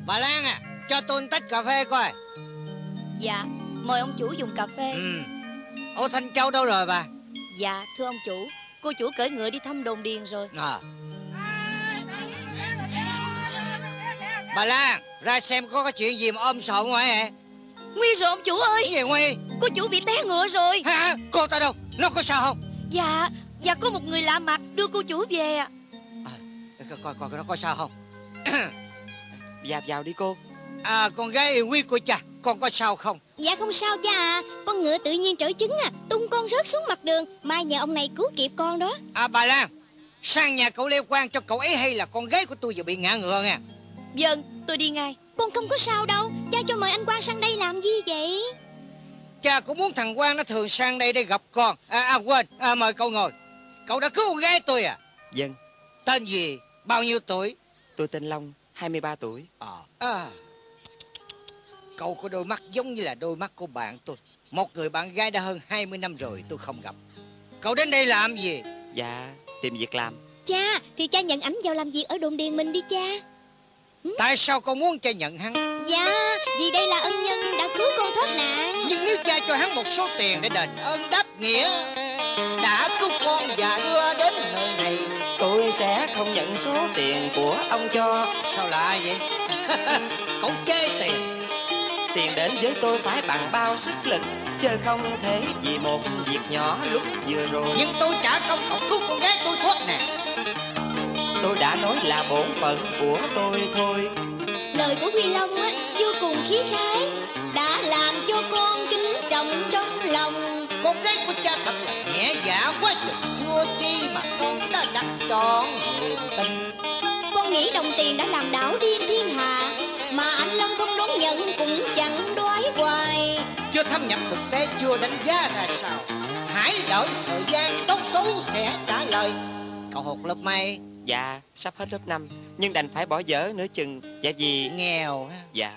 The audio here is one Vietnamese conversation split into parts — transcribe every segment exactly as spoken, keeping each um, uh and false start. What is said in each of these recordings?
Bà Lan à, cho tôi một tách cà phê coi. Dạ, mời ông chủ dùng cà phê. Ừ. Ô, Thanh Châu đâu rồi bà? Dạ, thưa ông chủ, cô chủ cởi ngựa đi thăm đồn điền rồi. À. Bà Lan, ra xem có cái chuyện gì mà ôm sộn ngoài hả? Nguy rồi ông chủ ơi. Cái gì Nguy? Cô chủ bị té ngựa rồi. Hả? Cô ta đâu? Nó có sao không? Dạ, dạ có một người lạ mặt đưa cô chủ về ạ. À, coi coi nó có sao không? Vào vào đi cô. À, con gái yêu quý của cha, con có sao không? Dạ không sao cha à. Con ngựa tự nhiên trở trứng à, tung con rớt xuống mặt đường. Mai nhờ ông này cứu kịp con đó. À, bà Lan, sang nhà cậu Lê Quang cho cậu ấy hay là con gái của tôi vừa bị ngã ngựa nha. Vâng, tôi đi ngay. Con không có sao đâu. Cha cho mời anh Quang sang đây làm gì vậy? Cha cũng muốn thằng Quang nó thường sang đây để gặp con. À, à quên, à, mời cậu ngồi. Cậu đã cứu con gái tôi à? Vâng. Tên gì? Bao nhiêu tuổi? Tôi tên Long, hai mươi ba tuổi. À, à. Cậu có đôi mắt giống như là đôi mắt của bạn tôi. Một người bạn gái đã hơn hai mươi năm rồi tôi không gặp. Cậu đến đây làm gì? Dạ, tìm việc làm. Cha, thì cha nhận ảnh vào làm việc ở đồn điền mình đi cha. Tại sao con muốn cha nhận hắn? Dạ, vì đây là ân nhân đã cứu con thoát nạn. Nhưng nếu cha cho hắn một số tiền để đền ơn đáp nghĩa đã cứu con và đưa đến nơi này, tôi sẽ không nhận số tiền của ông cho. Sao lạ vậy? Cậu chê tiền. Tiền đến với tôi phải bằng bao sức lực, chứ không thể vì một việc nhỏ lúc vừa rồi. Nhưng tôi trả công cậu cứu con gái tôi thoát nạn. Tôi đã nói là bổn phận của tôi thôi. Lời của Huy Long á, vô cùng khí khái, đã làm cho con kính trọng trong lòng. Con gái của cha thật là nhẹ dạ quá chừng, chưa chi mà con đã đặt trọn niềm tin. Con nghĩ đồng tiền đã làm đảo điên thiên hạ, mà anh Long không đón nhận cũng chẳng đoái hoài. Chưa thâm nhập thực tế, chưa đánh giá ra sao. Hãy đợi thời gian tốt xấu sẽ trả lời. Cậu học lớp mấy? Dạ, sắp hết lớp năm, nhưng đành phải bỏ dở nửa chừng. Dạ vì nghèo ha. Dạ.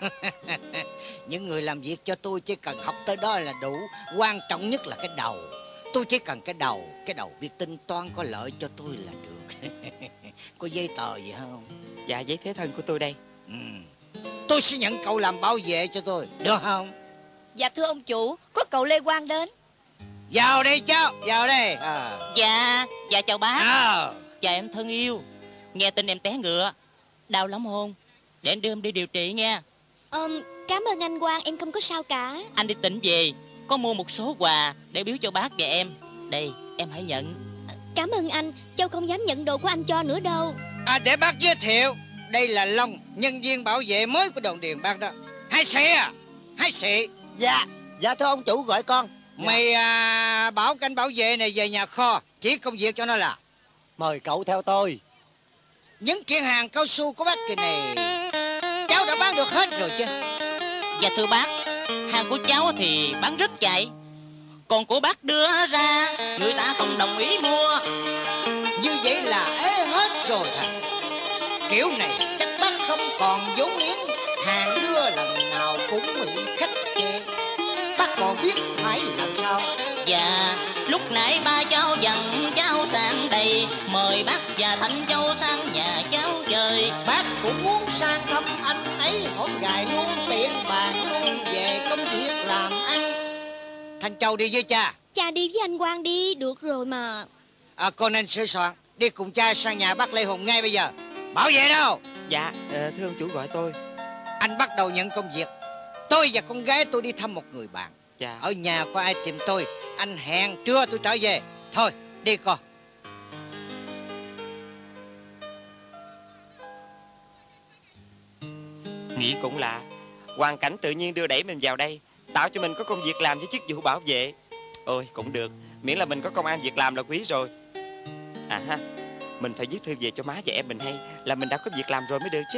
Những người làm việc cho tôi chỉ cần học tới đó là đủ. Quan trọng nhất là cái đầu. Tôi chỉ cần cái đầu. Cái đầu biết tính toán có lợi cho tôi là được. Có giấy tờ gì không? Dạ, giấy thế thân của tôi đây. Ừ. Tôi sẽ nhận cậu làm bảo vệ cho tôi, được không? Dạ thưa ông chủ, có cậu Lê Quang đến. Vào đây cháu, vào đây. À. Dạ, dạ chào bác. À. Chào em thân yêu. Nghe tin em té ngựa, đau lắm không? Để anh đưa em đi điều trị nha. Ừm, cảm ơn anh Quang, em không có sao cả. Anh đi tỉnh về, có mua một số quà để biếu cho bác và em. Đây, em hãy nhận. Cảm ơn anh, Châu không dám nhận đồ của anh cho nữa đâu. À, để bác giới thiệu, đây là Long, nhân viên bảo vệ mới của đồn điền bác đó. Hai sĩ à? Hai sĩ. Dạ, dạ thưa ông chủ gọi con. Dạ. Mày à, bảo canh bảo vệ này về nhà kho, chỉ công việc cho nó là. Mời cậu theo tôi. Những kiện hàng cao su của bác kỳ này cháu đã bán được hết rồi chứ? Dạ thưa bác, hàng của cháu thì bán rất chạy, còn của bác đưa ra người ta không đồng ý mua. Như vậy là ế hết rồi hả? Kiểu này chắc bác không còn vốn liếng, hàng đưa lần nào cũng bị khách chê. Bác còn biết phải làm sao? Dạ, lúc nãy ba cháu dặn cháu sang đây, mời bác và Thanh Châu sang nhà cháu chơi. Bác cũng muốn sang thăm anh ấy, hổm gài luôn tiện bàn luôn về công việc làm ăn. Thanh Châu đi với cha. Cha đi với anh Quang đi, được rồi mà. À, con nên sửa soạn, đi cùng cha sang nhà bác Lê Hùng ngay bây giờ. Bảo vệ đâu? Dạ, thưa ông chủ gọi tôi. Anh bắt đầu nhận công việc. Tôi và con gái tôi đi thăm một người bạn. Dạ. Ở nhà có ai tìm tôi, anh hẹn trưa tôi trở về. Thôi, đi con. Nghĩ cũng lạ, hoàn cảnh tự nhiên đưa đẩy mình vào đây, tạo cho mình có công việc làm với chức vụ bảo vệ. Ôi, cũng được, miễn là mình có công ăn việc làm là quý rồi. À ha, mình phải viết thư về cho má và em mình hay là mình đã có việc làm rồi mới được chứ.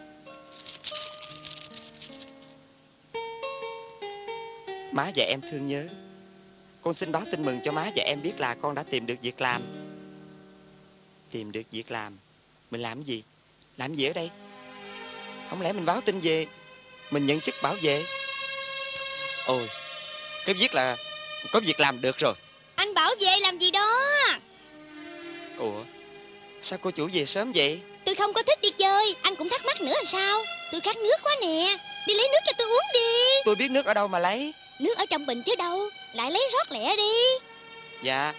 Má và em thương nhớ, con xin báo tin mừng cho má và em biết là con đã tìm được việc làm. Tìm được việc làm? Mình làm gì? Làm gì ở đây? Không lẽ mình báo tin về mình nhận chức bảo vệ? Ôi, cái viết là có việc làm được rồi. Anh bảo vệ làm gì đó? Ủa, Sao cô chủ về sớm vậy? Tôi không có thích đi chơi. Anh cũng thắc mắc nữa là sao? Tôi khát nước quá nè. Đi lấy nước cho tôi uống đi. Tôi biết nước ở đâu mà lấy. Nước ở trong bình chứ đâu. Lại lấy rót lẹ đi. Dạ.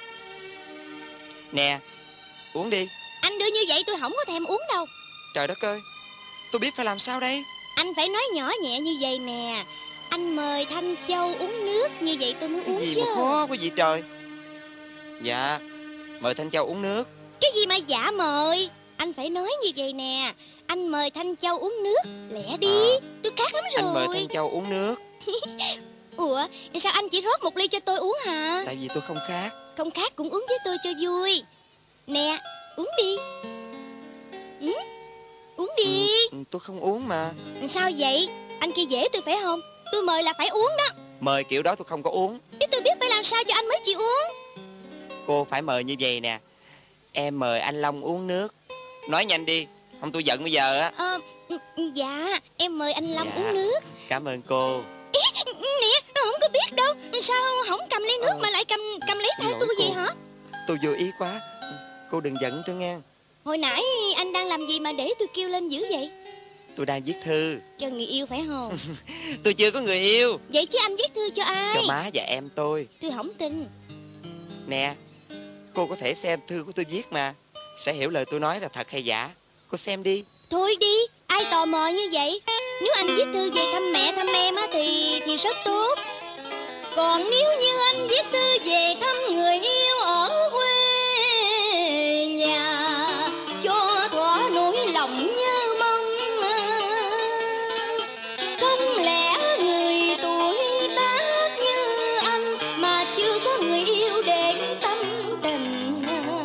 Nè, uống đi. Anh đưa như vậy tôi không có thèm uống đâu. Trời đất ơi, tôi biết phải làm sao đây. Anh phải nói nhỏ nhẹ như vậy nè. Anh mời Thanh Châu uống nước. Như vậy tôi mới Cái uống gì chứ. mà khó quá vậy trời. Dạ, mời Thanh Châu uống nước. Cái gì mà dạ mời. Anh phải nói như vậy nè. Anh mời Thanh Châu uống nước. Lẹ đi, À, tôi khát lắm rồi. Anh mời Thanh Châu uống nước. Ủa, sao anh chỉ rót một ly cho tôi uống hả? Tại vì tôi không khát. Không khát cũng uống với tôi cho vui. Nè, uống đi. Ừ? Uống đi. Ừ, tôi không uống mà. Sao vậy? Anh kia dễ tôi phải không? Tôi mời là phải uống đó. Mời kiểu đó tôi không có uống. Chứ tôi biết phải làm sao cho anh mới chịu uống. Cô phải mời như vậy nè. Em mời anh Long uống nước. Nói nhanh đi, không tôi giận bây giờ á. Ờ, dạ, em mời anh Long Dạ. uống nước. Cảm ơn cô. Nè, không có biết đâu. Sao không cầm ly nước Ờ. mà lại cầm cầm lấy tay Xin lỗi tôi vậy cô. hả? Tôi vô ý quá. Cô đừng giận tôi nghe. Hồi nãy anh đang làm gì mà để tôi kêu lên dữ vậy? Tôi đang viết thư. Cho người yêu phải không? Tôi chưa có người yêu. Vậy chứ anh viết thư cho ai? Cho má và em tôi. Tôi không tin. Nè, cô có thể xem thư của tôi viết mà. Sẽ hiểu lời tôi nói là thật hay giả. Cô xem đi. Thôi đi, ai tò mò như vậy? Nếu anh viết thư về thăm mẹ thăm em á thì thì rất tốt. Còn nếu như anh viết thư về thăm người yêu ở quê nhà, cho thỏa nỗi lòng nhớ mong, không lẽ người tuổi tác như anh mà chưa có người yêu để tâm tình.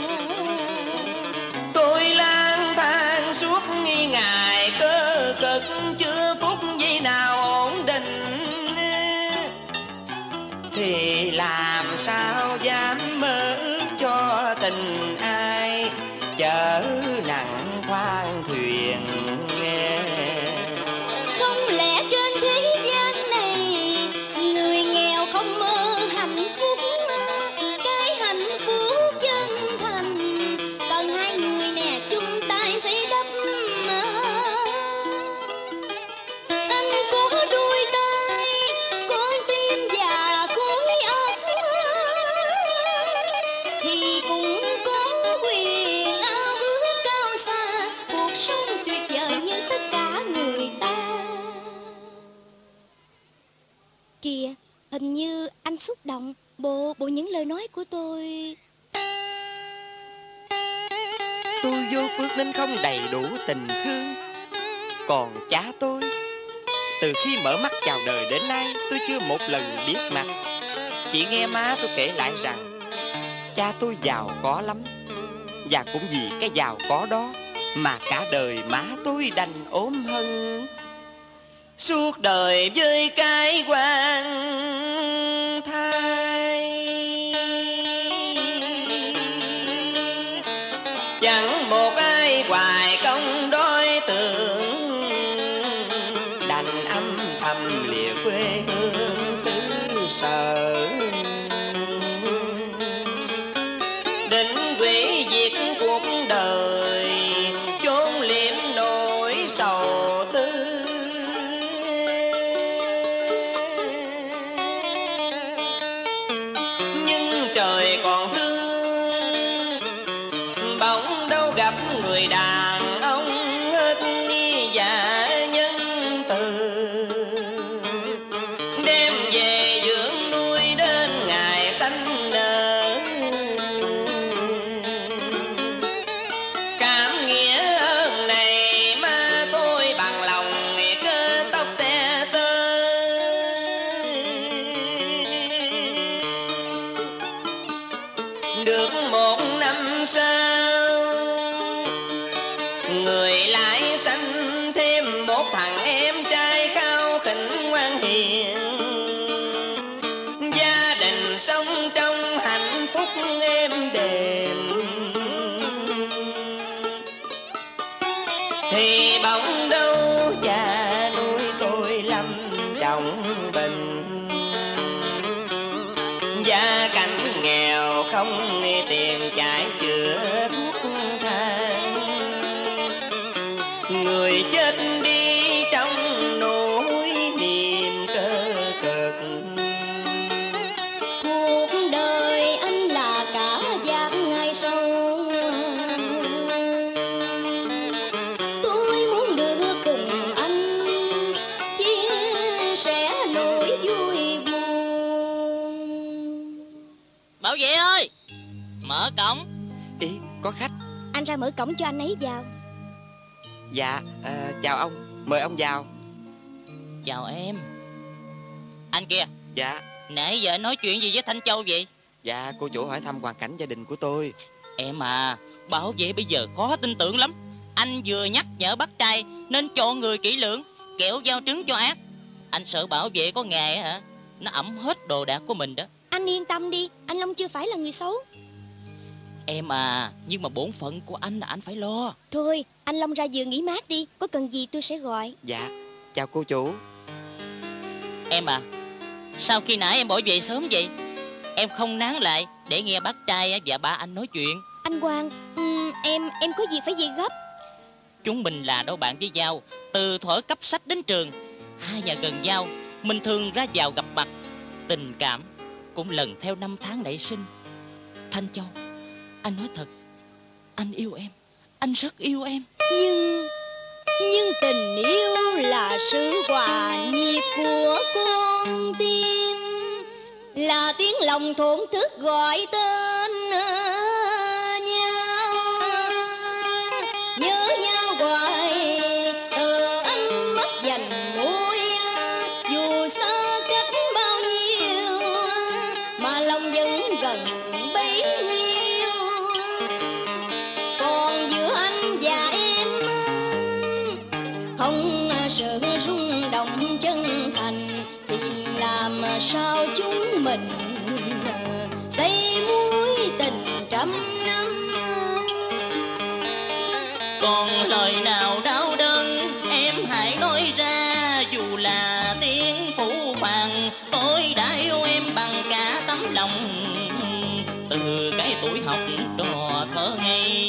Tôi lang thang suốt nghi ngày cơ cực, chưa phút giây nào ổn định. Thì làm sao dám mơ ước cho tình ai, chở nặng khoang thuyền nghe. Không lẽ trên thế gian này người nghèo không mơ hạnh phúc, cái hạnh phúc chân thành cần hai người nè chung tay xây đắp. Anh có đôi tay, con tim và khối óc thì cũng có quyền ao ước cao xa cuộc sống tuyệt vời như tất cả người ta. Kìa, hình như anh xúc động. Bộ bộ những lời nói của tôi. Tôi vô phước nên không đầy đủ tình thương. Còn cha tôi, từ khi mở mắt chào đời đến nay, tôi chưa một lần biết mặt. Chỉ nghe má tôi kể lại rằng cha tôi giàu có lắm. Và cũng vì cái giàu có đó mà cả đời má tôi đành ốm hân. Suốt đời với cái quan thai, chẳng một ai hoài công đói tưởng, đành âm thầm lìa quê hương xứ sở. Định quỷ diệt cuộc đời, chốn liệm nỗi sầu tư. Nhưng trời còn thương, bỗng đâu gặp người đàn ông hết nghi dạ nhân từ, đem về dưỡng nuôi đến ngày sanh nở. Cảm nghĩa ơn này mà tôi bằng lòng cơ tóc xe tơ. Được một năm sau, người lại sanh thêm một thằng em trai khao khỉnh ngoan hiền. Gia đình sống trong hạnh phúc êm đềm. Thì bỗng đâu cha nuôi tôi lâm trọng bệnh. Gia cảnh nghèo không tiền chạy chữa thuốc thang. người chết đi trong nỗi niềm cơ cực. Cuộc đời anh là cả giác ngày sau, tôi muốn được cùng anh chia sẻ nỗi vui buồn. Bảo vệ ơi, mở cổng. Ý, có khách. Anh ra mở cổng cho anh ấy vào. Dạ, à, chào ông, mời ông vào. Chào em. Anh kia, Dạ. nãy giờ anh nói chuyện gì với Thanh Châu vậy? Dạ, cô chủ hỏi thăm hoàn cảnh gia đình của tôi. Em à, bảo vệ bây giờ khó tin tưởng lắm. Anh vừa nhắc nhở bác trai nên chọn người kỹ lưỡng, kẻo giao trứng cho ác. Anh sợ bảo vệ có ngày hả, nó ẵm hết đồ đạc của mình đó. Anh yên tâm đi, anh Long chưa phải là người xấu. Em à, nhưng mà bổn phận của anh là anh phải lo. Thôi, anh Long ra giường nghỉ mát đi, có cần gì tôi sẽ gọi. Dạ, chào cô chủ. Em à, sao khi nãy em bỏ về sớm vậy? Em không nán lại để nghe bác trai và ba anh nói chuyện. Anh Quang, um, em em có việc phải về gấp. Chúng mình là đôi bạn với nhau, từ thuở cấp sách đến trường. Hai nhà gần nhau, mình thường ra vào gặp mặt. Tình cảm cũng lần theo năm tháng nảy sinh. Thanh Châu, anh nói thật, anh yêu em, anh rất yêu em. Nhưng Nhưng tình yêu là sự hòa nhịp của con tim, là tiếng lòng thổn thức gọi tên nhau. Nhớ nhau hoài từ ánh mắt dành môi, dù xa cách bao nhiêu mà lòng vẫn gần bấy nhiêu. Còn giữa anh và em không sự rung động chân thành, thì làm sao chúng mình xây mối tình trăm năm. Còn lời nào đau đớn em hãy nói ra, dù là tiếng phũ phàng tôi đã yêu em bằng cả tấm lòng. Từ cái tuổi học trò thơ ngây,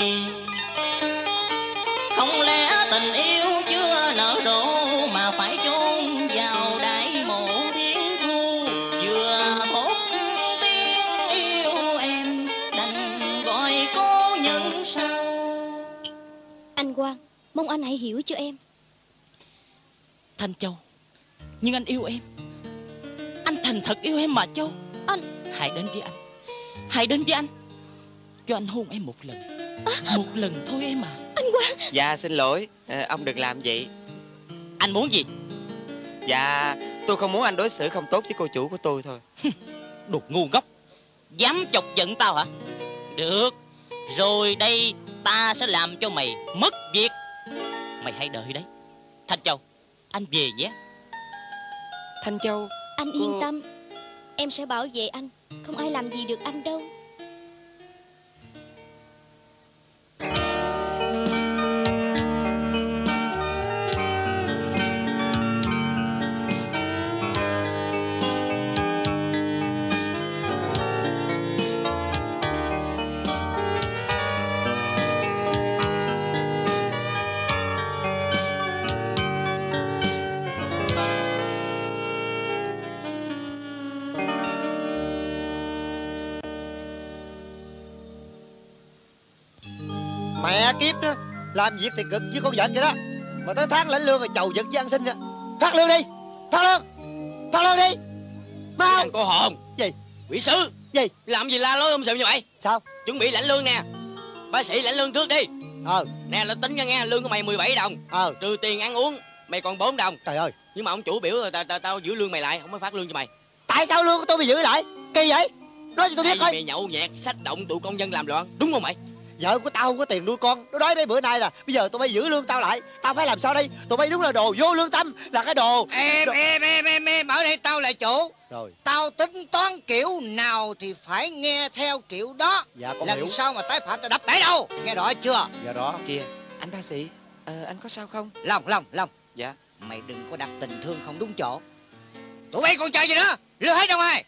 không lẽ tình yêu chưa nở rộ mà phải chôn vào đại mộ thiên thu. Vừa thốt tiếng yêu em đành gọi cô nhân sau. Anh Quang, mong anh hãy hiểu cho em. Thanh Châu, nhưng anh yêu em, anh thành thật yêu em mà Châu. Anh Hãy đến với anh, hãy đến với anh, cho anh hôn em một lần. Một lần thôi em à. Anh Quang. Dạ, xin lỗi, à, ông đừng làm vậy. Anh muốn gì? Dạ, tôi không muốn anh đối xử không tốt với cô chủ của tôi thôi. Đồ ngu ngốc, dám chọc giận tao hả? Được, rồi đây ta sẽ làm cho mày mất việc. Mày hãy đợi đấy. Thanh Châu, anh về nhé. Thanh Châu, Anh yên tâm, em sẽ bảo vệ anh, không ai làm gì được anh đâu. Mẹ kiếp nữa, làm việc thì cực với con vật vậy đó, mà tới tháng lãnh lương rồi chầu vật với ăn xin. Phát lương đi, phát lương, phát lương đi, mau. Thằng cô hồn Gì? quỷ sứ Gì? làm gì la lối um sùm như vậy? Sao? Chuẩn bị lãnh lương nè, bác sĩ lãnh lương trước đi. Ờ. Nè là tính ra nghe, lương của mày mười bảy đồng. Ờ. Trừ tiền ăn uống mày còn bốn đồng. Trời ơi, nhưng mà ông chủ biểu tao tao tao giữ lương mày lại, không có phát lương cho mày. tại sao lương của tôi bị giữ lại? Kỳ vậy? Nói cho tôi biết Tại vì coi. mày nhậu nhẹt sách động tụi công nhân làm loạn, đúng không mày? Vợ của tao không có tiền nuôi con, nó đói mấy bữa nay nè. Bây giờ tụi bay giữ lương tao lại, tao phải làm sao đây? Tụi bay đúng là đồ vô lương tâm, là cái đồ. Em đồ... em em em em ở đây tao là chủ. Rồi. Tao tính toán kiểu nào thì phải nghe theo kiểu đó. Dạ con lần hiểu. sau mà tái phạm tao đập bể đâu, nghe rõ chưa? Dạ đó. Kìa, anh bác sĩ, ờ, anh có sao không? Long Long Long, Dạ. mày đừng có đặt tình thương không đúng chỗ. Tụi bay còn chờ gì nữa, lừa hết đâu ai.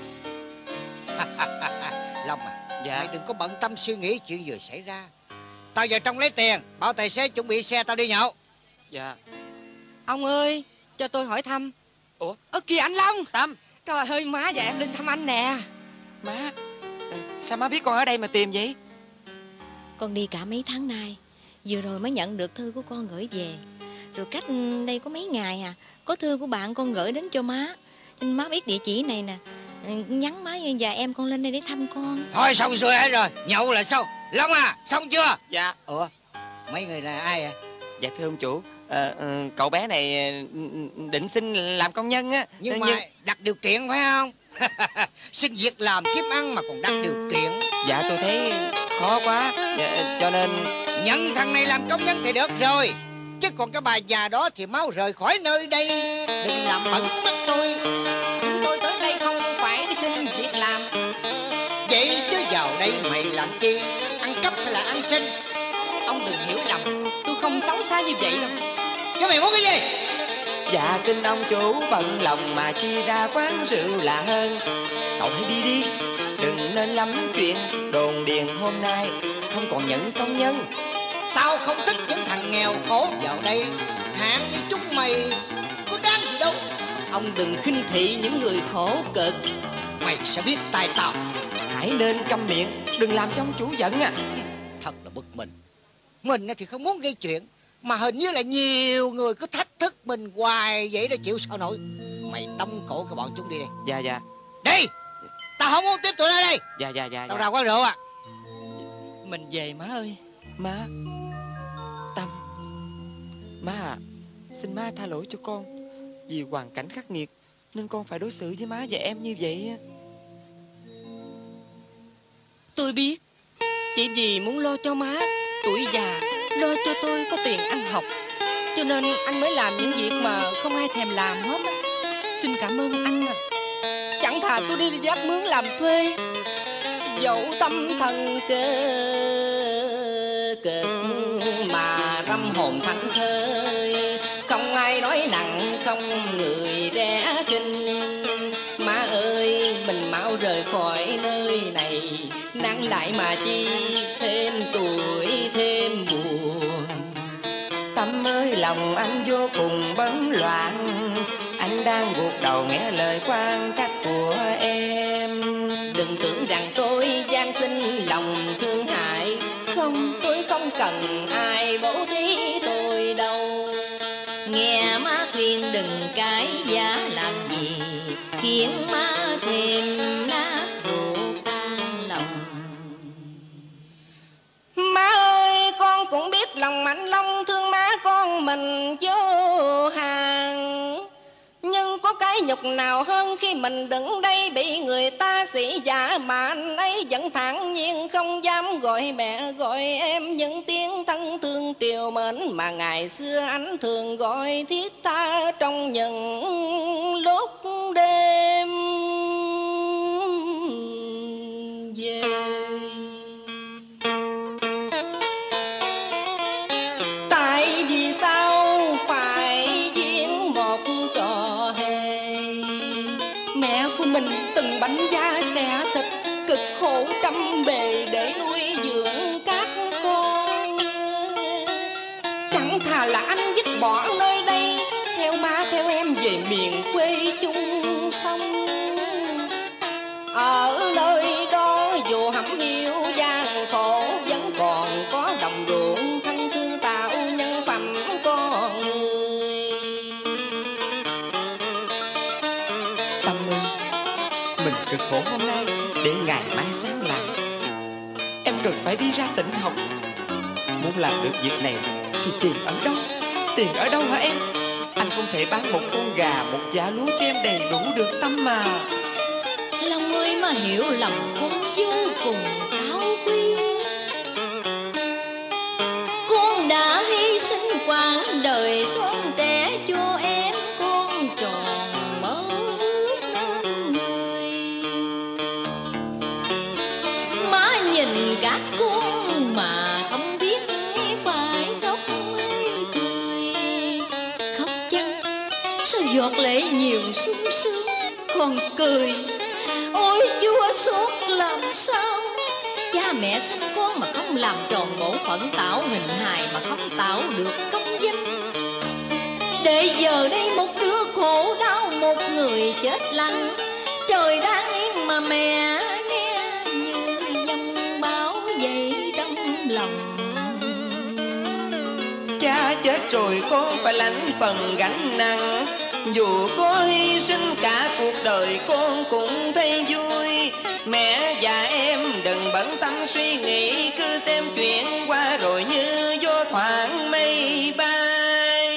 Long à, Dạ. mày đừng có bận tâm suy nghĩ chuyện vừa xảy ra. Tao vào trong lấy tiền, bảo tài xế chuẩn bị xe tao đi nhậu. Dạ. Ông ơi, cho tôi hỏi thăm. Ủa? Ơ kìa anh Long. Tâm. Trời ơi, má và em lên thăm anh nè. Má, sao má biết con ở đây mà tìm vậy? Con đi cả mấy tháng nay, vừa rồi mới nhận được thư của con gửi về. Rồi cách đây có mấy ngày à, có thư của bạn con gửi đến cho má. Nên má biết địa chỉ này nè, nhắn má và em con lên đây để thăm con. Thôi xong xuôi hết rồi, nhậu là xong. Long à, xong chưa? Dạ. Ủa, mấy người là ai à? Dạ thưa ông chủ, ờ, ờ, cậu bé này định xin làm công nhân á. Nhưng mà đặt điều kiện phải không? Xin việc làm kiếm ăn mà còn đặt điều kiện. Dạ tôi thấy khó quá, dạ, cho nên nhận thằng này làm công nhân thì được rồi, chứ còn cái bà già đó thì mau rời khỏi nơi đây. Đừng làm bận mắt tôi. Chúng tôi tới đây không phải để xin việc làm. Vậy chứ vào đây mày làm chi? Ăn cắp hay là ăn xin? Ông đừng hiểu lầm, tôi không xấu xa như vậy đâu. Cái mày muốn cái gì? dạ xin ông chủ bận lòng mà chi ra quán rượu là hơn. Cậu hãy đi đi, đừng nên lắm chuyện đồn điền hôm nay không còn nhận công nhân. Tao không thích những thằng nghèo khổ vào đây. Hạng như chúng mày có đáng gì đâu. Ông đừng khinh thị những người khổ cực. Mày sẽ biết tài tao. Hãy nên câm miệng, đừng làm cho ông chủ giận à. Thật là bực mình. Mình thì không muốn gây chuyện, mà hình như là nhiều người cứ thách thức mình hoài vậy là chịu sao nổi. Mày tống cổ cái bọn chúng đi đây. Dạ dạ. Đi. Tao không muốn tiếp tục ở đây. Dạ dạ dạ. Tao dạ. ra quán rượu à. Mình về má ơi. Má. Tâm. Má à, xin má tha lỗi cho con. Vì hoàn cảnh khắc nghiệt nên con phải đối xử với má và em như vậy. Tôi biết. Chỉ vì muốn lo cho má tuổi già, lo cho tôi có tiền ăn học, cho nên anh mới làm những việc mà không ai thèm làm hết á. Xin cảm ơn anh à. Chẳng thà tôi đi vác mướn làm thuê. Dẫu tâm thần cơ cực mà tâm hồn thảnh thơi, không ai nói nặng, không người rẽ kinh. Má ơi, mình mau rời khỏi nơi này, nắng lại mà chi thêm tuổi thêm buồn. Tâm ơi, lòng anh vô cùng bấn loạn, anh đang gục đầu nghe lời quan trách của em. Đừng tưởng rằng tôi gian sinh lòng thương hại, không, tôi không cần ai bố thí tôi đâu. Nghe má khuyên đừng cãi giá làm gì, khiến má thêm nát ruột tan lòng. Má ơi, con cũng biết lòng mạnh Long thương má con mình vô hàng, nhưng có cái nhục nào hơn khi mình đứng đây bị người ta sĩ giả mà anh ấy vẫn thản nhiên không dám gọi mẹ gọi em những tiếng thân thương triều mến mà ngày xưa anh thường gọi thiết tha trong những lúc đêm về. Tại vì sao phải diễn một trò hề? Mẹ của mình từng bánh da xẻ thịt, cực khổ trăm bề để nuôi dưỡng các con. Chẳng thà là anh dứt bỏ nơi đây, theo má theo em về miền quê chung sông. Ở nơi đó dù hẩm hiu gian khổ, vẫn còn có đồng ruộng thân thương tạo nhân phẩm con người. Tâm ơi, mình cực khổ hôm nay để ngày mai sáng lành. Em cần phải đi ra tỉnh học. Muốn làm được việc này thì tiền ở đâu? Tiền ở đâu hả em? Anh không thể bán một con gà, một giá lúa cho em đầy đủ được Tâm mà. Long ơi, má hiểu lòng con vô cùng cao quý. Con đã hy sinh quãng đời son trẻ cho em, con tròn mơ ước nên người. Má nhìn các con mà không biết phải khóc hay cười. Khóc chăng sao giọt lệ nhiều sung sướng, còn cười ôi chua xót làm sao. Cha mẹ sinh con mà không làm tròn bổn phận, tạo hình hài mà không tạo được công danh. để giờ đây một đứa khổ đau, một người chết lặng. Trời đang yên mà mẹ nghe như dòng bão dậy trong lòng. Cha chết rồi con phải lãnh phần gánh nặng, dù có hy sinh cả cuộc đời con cũng thấy vui. Mẹ và em đừng bận tâm suy nghĩ, cứ xem chuyện qua rồi như gió thoảng mây bay.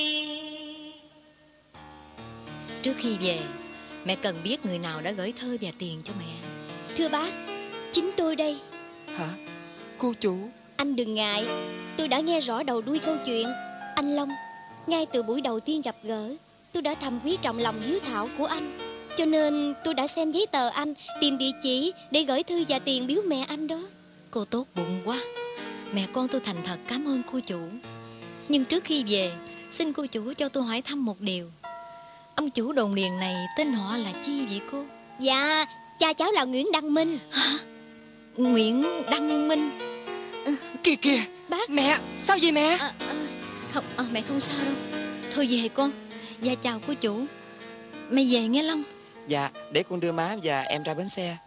Trước khi về, mẹ cần biết người nào đã gửi thơ và tiền cho mẹ. Thưa bác, chính tôi đây. Hả? Cô chủ? Anh đừng ngại, tôi đã nghe rõ đầu đuôi câu chuyện. Anh Long, ngay từ buổi đầu tiên gặp gỡ, tôi đã thầm quý trọng lòng hiếu thảo của anh. Cho nên tôi đã xem giấy tờ anh, tìm địa chỉ để gửi thư và tiền biếu mẹ anh đó. Cô tốt bụng quá. Mẹ con tôi thành thật cảm ơn cô chủ. Nhưng trước khi về, xin cô chủ cho tôi hỏi thăm một điều. Ông chủ đồn điền này tên họ là chi vậy cô? Dạ, cha cháu là Nguyễn Đăng Minh. Hả? Nguyễn Đăng Minh? Kìa kìa, bác. Mẹ, sao vậy mẹ? À, à, không, à, mẹ không sao đâu. Thôi về con. Dạ chào cô chủ. Mẹ về nghe Long. Dạ, để con đưa má và em ra bến xe.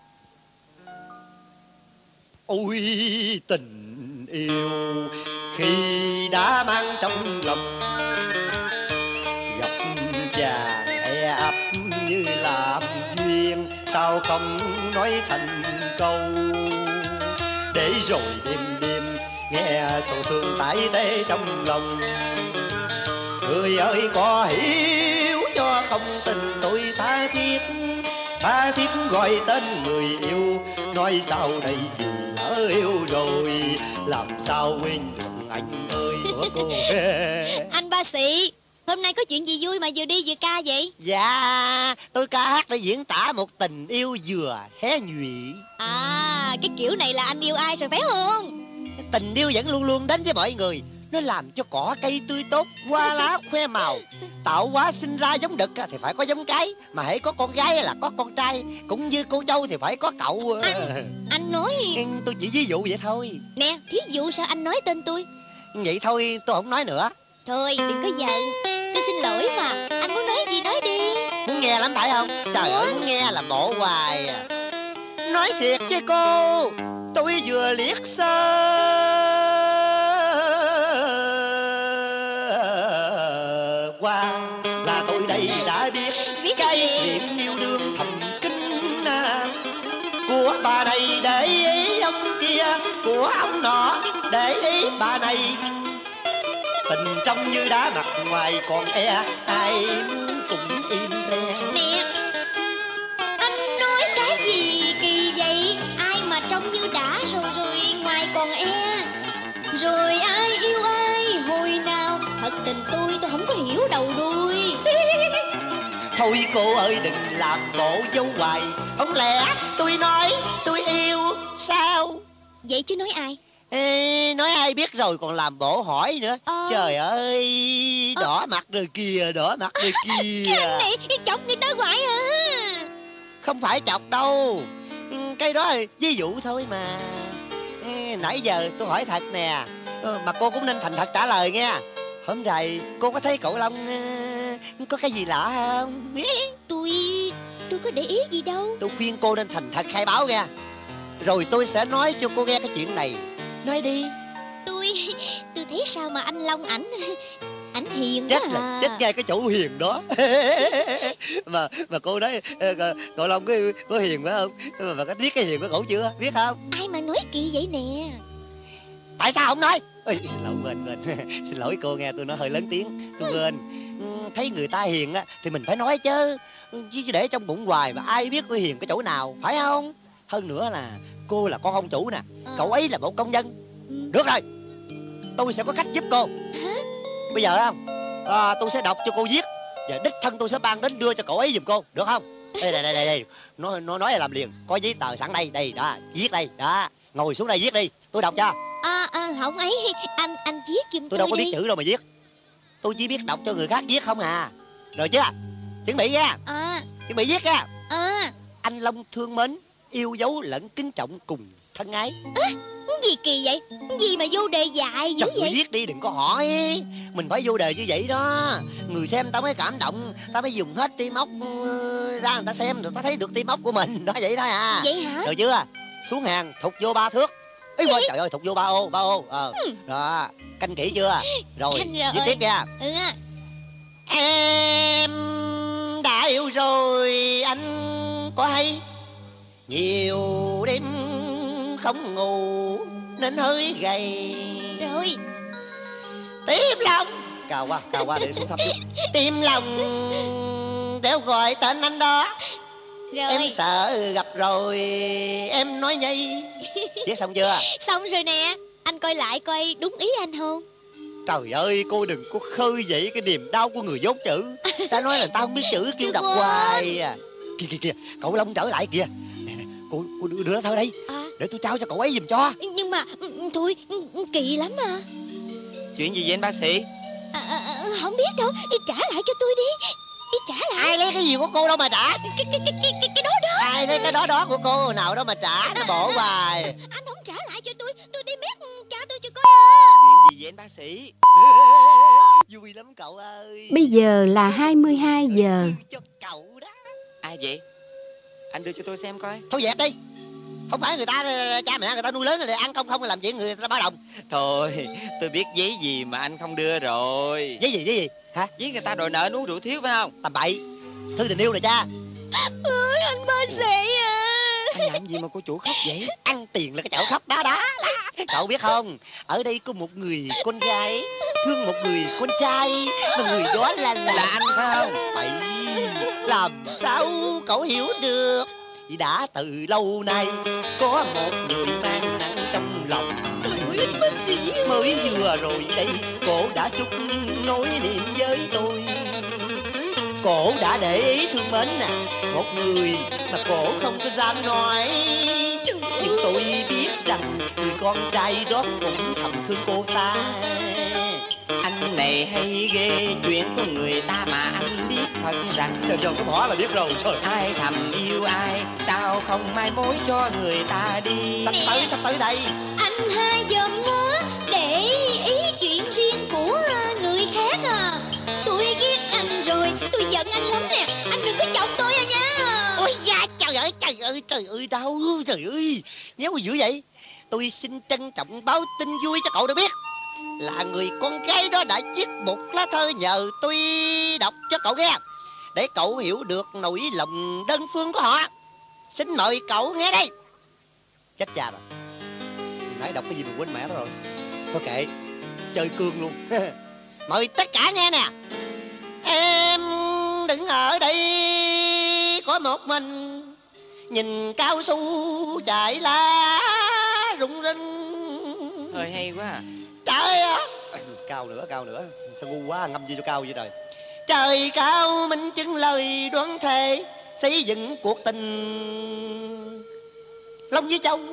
Ôi tình yêu khi đã mang trong lòng, gặp chàng e ấp như làm duyên, sao không nói thành câu. Để rồi đêm đêm nghe sầu thương tái tê trong lòng. Người ơi có hiểu cho không tình tôi tha thiết, tha thiết gọi tên người yêu. Nói sao đây vì lỡ yêu rồi, làm sao quên được anh ơi của cô. Anh Ba Sĩ, hôm nay có chuyện gì vui mà vừa đi vừa ca vậy? Dạ, tôi ca hát để diễn tả một tình yêu vừa hé nhụy. À, cái kiểu này là anh yêu ai rồi phải không? Tình yêu vẫn luôn luôn đến với mọi người. Nó làm cho cỏ cây tươi tốt, hoa lá khoe màu. Tạo hóa sinh ra giống đực thì phải có giống cái, mà hễ có con gái là có con trai. Cũng như cô dâu thì phải có cậu. Anh, anh nói... Tôi chỉ ví dụ vậy thôi. Nè, thí dụ sao anh nói tên tôi? Vậy thôi tôi không nói nữa. Thôi đừng có giận, tôi xin lỗi mà. Anh muốn nói gì nói đi. Muốn nghe lắm phải không? Trời ơi, muốn nghe là bộ hoài à. Nói thiệt với cô, tôi vừa liếc sơ qua là tôi đây đã biết, biết cái chuyện yêu đương thầm kín của bà này để ý ông kia, của ông nọ để ý bà này. Tình trong như đá mặt ngoài còn e, ai muốn cũng im re. Nè, anh nói cái gì kỳ vậy? Ai mà trông như đã rồi rồi ngoài còn e. Rồi ai yêu ai hồi nào? Thật tình tôi tôi không có hiểu đầu đuôi. Thôi cô ơi đừng làm bộ dấu hoài. Không lẽ tôi nói tôi yêu sao? Vậy chứ nói ai? Ê, nói ai biết rồi còn làm bộ hỏi nữa. Ờ. Trời ơi, đỏ ờ. mặt rồi kìa, đỏ mặt rồi kìa. Cái anh này chọc người ta hoài à. Không phải chọc đâu, cái đó là ví dụ thôi mà. Ê, nãy giờ tôi hỏi thật nè, mà cô cũng nên thành thật trả lời nha. Hôm nay cô có thấy cậu Long có cái gì lạ không? Tôi tôi có để ý gì đâu. Tôi khuyên cô nên thành thật khai báo nha, rồi tôi sẽ nói cho cô nghe cái chuyện này. Nói đi. Tôi tôi thấy sao mà anh Long ảnh ảnh hiền chết quá là à. chết ngay cái chỗ hiền đó. mà mà cô nói cậu Long có, có hiền phải không? Mà, mà có biết cái hiền của cậu chưa? Biết không? Ai mà nói kỳ vậy nè? Tại sao không nói? Ôi, xin lỗi quên quên. Xin lỗi cô nghe tôi nói hơi lớn tiếng. Tôi quên. Thấy người ta hiền á thì mình phải nói chứ, chứ để trong bụng hoài mà ai biết cô hiền cái chỗ nào, phải không? Hơn nữa là cô là con ông chủ nè, à. Cậu ấy là một công nhân. Ừ. Được rồi, tôi sẽ có cách giúp cô. Hả? Bây giờ không à, tôi sẽ đọc cho cô viết, và đích thân tôi sẽ ban đến đưa cho cậu ấy giùm cô, được không? Đây đây đây đây, đây. Nó, nó nói là làm liền. Có giấy tờ sẵn đây, đây đó, viết đây đó. Ngồi xuống đây viết đi, tôi đọc cho. À, à không ấy, anh anh viết giùm tôi. Tôi đâu có đi. biết chữ đâu mà viết. Tôi chỉ biết đọc cho người khác viết không à. Rồi chưa? Chuẩn bị nha. À. Chuẩn bị viết nha. À. Anh Long thương mến, yêu dấu lẫn kính trọng cùng thân ái. À, gì kỳ vậy? Gì mà vô đề dài dữ Trời ơi, vậy? viết đi đừng có hỏi. Mình phải vô đề như vậy đó. Người xem tao mới cảm động. Tao mới dùng hết tim óc ra người ta xem, rồi tao thấy được tim óc của mình. Đó vậy thôi à. Vậy hả? Được chưa? Xuống hàng thụt vô ba thước. Ý ơi, trời ơi, thụt vô ba ô, ba ô. Ờ. Ừ. Đó, canh kỹ chưa? Rồi, Canh rồi. viết tiếp nha. Ừ à. Em đã yêu rồi anh có hay, nhiều đêm không ngủ nên hơi gầy. Rồi. Tim lòng, cao quá, cao quá để xuống thấp chút. Tim lòng đéo gọi tên anh đó. Rồi. Em sợ gặp rồi em nói nhây. Viết xong chưa? Xong rồi nè. Anh coi lại coi đúng ý anh không? Trời ơi, cô đừng có khơi dậy cái niềm đau của người dốt chữ. Đã nói là tao không biết chữ, kêu đọc hoài à. Kìa kìa kìa, cậu Long trở lại kìa. Nè, nè, cô, cô đưa, đưa thơ đây à. Để tôi trao cho cậu ấy giùm cho. Nhưng mà thôi, kỳ lắm à. Chuyện gì vậy anh bác sĩ? À, à, à, không biết đâu, đi trả lại cho tôi đi. Đi trả lại. Ai lấy cái gì của cô đâu mà trả? Cái, cái, cái, cái, cái, cái đó đó. Ai lấy cái đó đó của cô nào đâu mà trả, nó bộ hoài. Anh không trả lại cho tôi, tôi đi mét cha tôi cho coi à. Chuyện gì vậy anh bác sĩ? Vui lắm cậu ơi. Bây giờ là hai mươi hai giờ. Cho cậu đó. Ai vậy? Anh đưa cho tôi xem coi. Thôi dẹp đi. Không phải người ta, cha mẹ người ta nuôi lớn rồi ăn không không làm chuyện người ta báo đồng. Thôi, tôi biết giấy gì mà anh không đưa rồi. Giấy gì, giấy gì? Hả? Giấy người ta đòi nợ uống rượu thiếu phải không? Tầm bậy. Thư tình yêu này cha. Ôi, anh bác sĩ à. Anh làm gì mà cô chủ khóc vậy? Ăn tiền là cái chậu khóc đó đó. Cậu biết không, ở đây có một người con gái thương một người con trai, mà người đó là là anh phải không? Bậy. Làm sao cậu hiểu được? Vì đã từ lâu nay có một người mang nặng trong lòng. Trời ơi, anh bác sĩ à. Mới vừa rồi đây cổ đã chúc nối niệm với tôi. Cổ đã để ý thương mến nè một người mà cổ không có dám nói. Nhưng tôi biết rằng người con trai đó cũng thầm thương cô ta. Anh này hay ghê, chuyện của người ta mà anh biết thật rằng. Giờ giờ có bỏ là biết rồi. Trời. Ai thầm yêu ai, sao không mai mối cho người ta đi. Sắp tới, sắp tới đây. Anh hai dòm ngó để ý chuyện riêng của người khác à. Tôi ghét anh rồi, tôi giận anh lắm nè. Anh đừng có chọc tôi à nha. Ôi da, trời ơi, trời ơi, trời ơi, đau, trời ơi. Nhéo dữ vậy. Tôi xin trân trọng báo tin vui cho cậu được biết là người con gái đó đã viết một lá thơ nhờ tôi đọc cho cậu nghe, để cậu hiểu được nỗi lòng đơn phương của họ. Xin mời cậu nghe đây. Chết cha rồi, nãy đọc cái gì mà quên mẹ đó rồi. Thôi kệ, chơi cương luôn. Mời tất cả nghe nè. Em đứng ở đây có một mình, nhìn cao su chạy lá rụng rinh. Hơi hay quá à. Trời ơi, cao nữa, cao nữa. Sao ngu quá, ngâm gì cho cao vậy trời. Trời cao minh chứng lời đoán thề, xây dựng cuộc tình Long với Châu.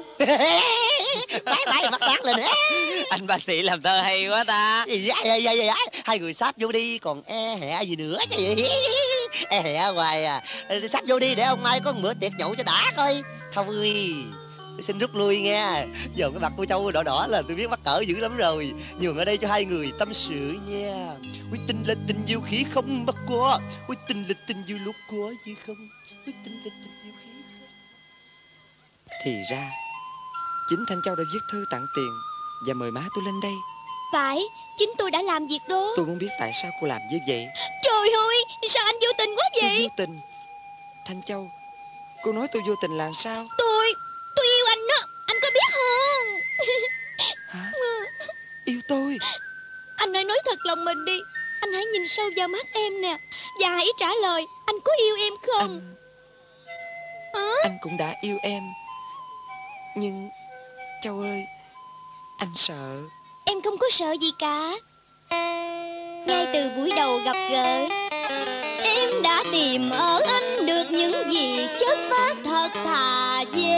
Bái bái mắt sáng lên. Anh bác sĩ làm thơ hay quá ta. Gì vậy, vậy, vậy, vậy? Hai người sáp vô đi, còn e hẹ gì nữa chứ gì. E hẹ hoài à. Sáp vô đi để ông Mai có một bữa tiệc nhậu cho đã coi. Thôi xin rút lui nghe. Giờ cái mặt của Châu đỏ đỏ là tôi biết mắc cỡ dữ lắm rồi. Nhường ở đây cho hai người tâm sự nha. Ôi tình là tình yêu khí không mất qua. Ôi tình là tình yêu lúc có chứ không. Ôi tình là tình yêu khí. Thì ra chính Thanh Châu đã viết thư tặng tiền và mời má tôi lên đây. Phải, chính tôi đã làm việc đó. Tôi muốn biết tại sao cô làm như vậy. Trời ơi, sao anh vô tình quá vậy? Tôi vô tình. Thanh Châu, cô nói tôi vô tình là sao? Tôi, tôi yêu anh đó, anh có biết không? Hả? Yêu tôi? Anh hãy nói thật lòng mình đi. Anh hãy nhìn sâu vào mắt em nè, và hãy trả lời anh có yêu em không? Anh, Hả? anh cũng đã yêu em. Nhưng Châu ơi, anh sợ. Em không có sợ gì cả. Ngay từ buổi đầu gặp gỡ, em đã tìm ở anh được những gì chất phát thật thà về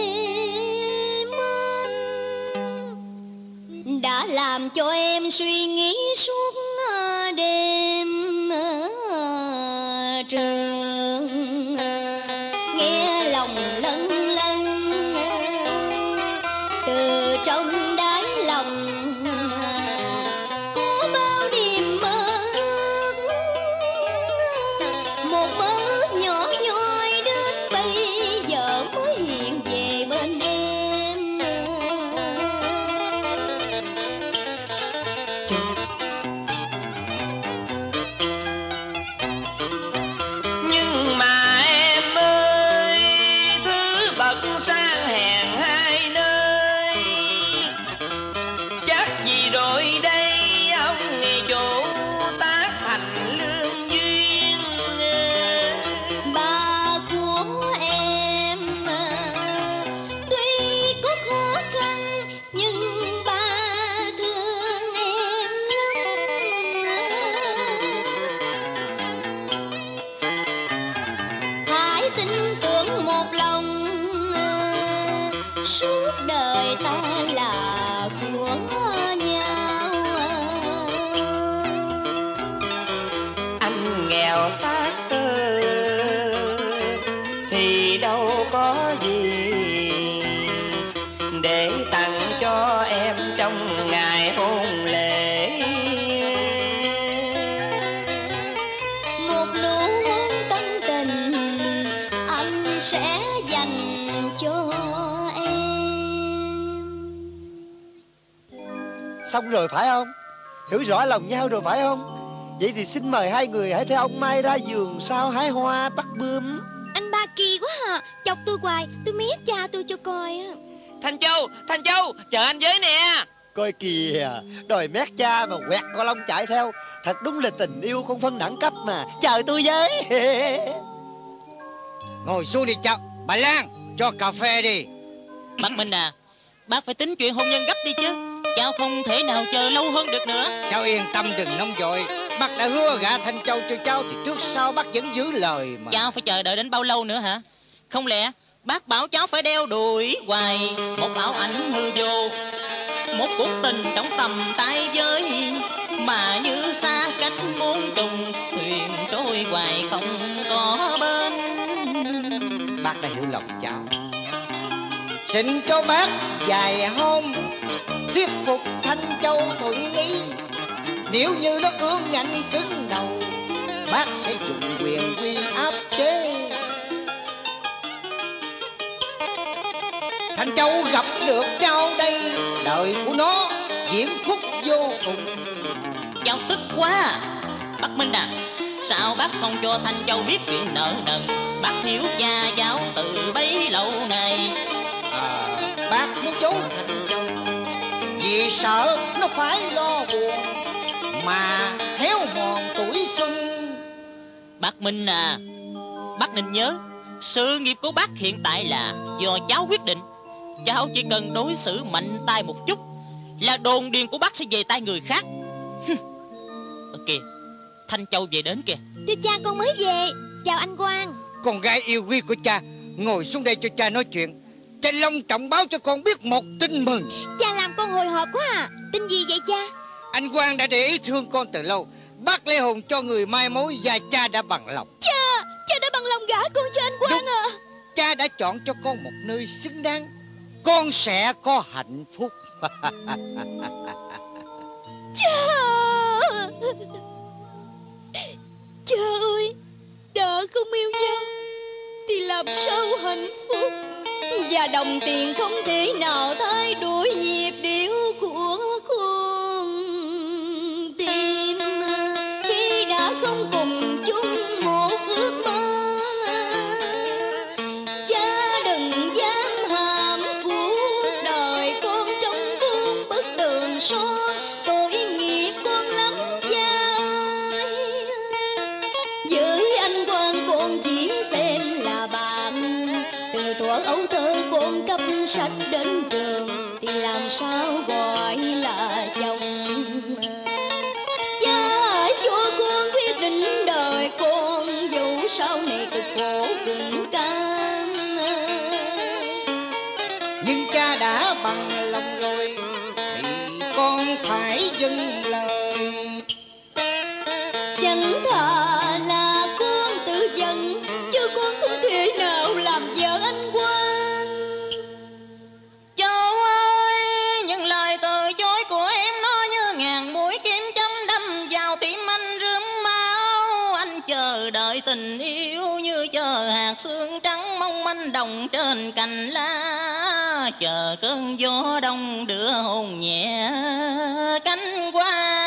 mình, đã làm cho em suy nghĩ suốt đêm trường, nghe lòng lân lân xong rồi phải không? Hiểu rõ lòng nhau rồi phải không? Vậy thì xin mời hai người hãy theo ông Mai ra vườn sau hái hoa bắt bướm. Anh ba kỳ quá hả? Chọc tôi hoài, tôi mét cha tôi cho coi á. Thanh Châu, Thanh Châu, chờ anh với nè. Coi kìa, đòi mét cha mà quẹt con Long chạy theo. Thật đúng là tình yêu không phân đẳng cấp mà. Chờ tôi với. Ngồi xuống đi cháu. Bà Lan, cho cà phê đi. Bác Minh à, bác phải tính chuyện hôn nhân gấp đi chứ. Cháu không thể nào chờ lâu hơn được nữa. Cháu yên tâm đừng nóng vội. Bác đã hứa gả Thanh Châu cho cháu thì trước sau bác vẫn giữ lời mà. Cháu phải chờ đợi đến bao lâu nữa hả? Không lẽ bác bảo cháu phải đeo đuổi hoài một ảo ảnh hư vô, một cuộc tình trong tầm tay với, mà như xa cách muôn trùng, thuyền trôi hoài không có bên. Bác đã hiểu lòng cháu. Xin cho bác vài hôm thuyết phục Thanh Châu thuận ý. Nếu như nó ương ngạnh cứng đầu, bác sẽ dùng quyền quy áp chế. Thanh Châu gặp được cháu đây, đời của nó diễm phúc vô cùng. Cháu tức quá à. Bác Minh à, sao bác không cho Thanh Châu biết chuyện nợ nần? Bác thiếu cha giáo từ bấy lâu nay. À, bác muốn giấu Thanh Châu vì sợ nó phải lo buồn mà héo mòn tuổi xuân. Bác Minh à, bác nên nhớ, sự nghiệp của bác hiện tại là do cháu quyết định. Cháu chỉ cần đối xử mạnh tay một chút là đồn điền của bác sẽ về tay người khác. Ở kìa, Thanh Châu về đến kìa. Thưa cha, con mới về. Chào anh Quang. Con gái yêu quý của cha, ngồi xuống đây cho cha nói chuyện. Cha long trọng báo cho con biết một tin mừng. Cha làm con hồi hộp quá à. Tin gì vậy cha? Anh Quang đã để ý thương con từ lâu. Bác lấy hồn cho người mai mối và cha đã bằng lòng. Cha, cha đã bằng lòng gả con cho anh Quang à? Cha đã chọn cho con một nơi xứng đáng. Con sẽ có hạnh phúc. Cha, cha ơi, đã không yêu nhau thì làm sao hạnh phúc? Và đồng tiền không thể nào thay đổi nhịp điệu của con tim khi đã không cùng chung một ước mơ. Cha đừng dám hàm cuộc đời con trong vuông bức tường son, tội nghiệp con lắm cha ơi. Với anh Quang con chỉ xem là bạn, từ thuở ấu thơ con cấp sách đến trường thì làm sao gọi là chồng. Cha hãy cho con quyết định đời con, dù sau này cực khổ cũng cam. Nhưng cha đã bằng lòng rồi thì con phải dâng lời. Chẳng thà là con tự giận, chứ con không thể nào làm vợ anh Quang. Cháu ơi, những lời từ chối của em nó như ngàn mũi kim châm đâm vào tim anh rướm máu. Anh chờ đợi tình yêu như chờ hạt sương trắng mong manh đồng trên cành lá, chờ cơn gió đông đưa hồn nhẹ cánh qua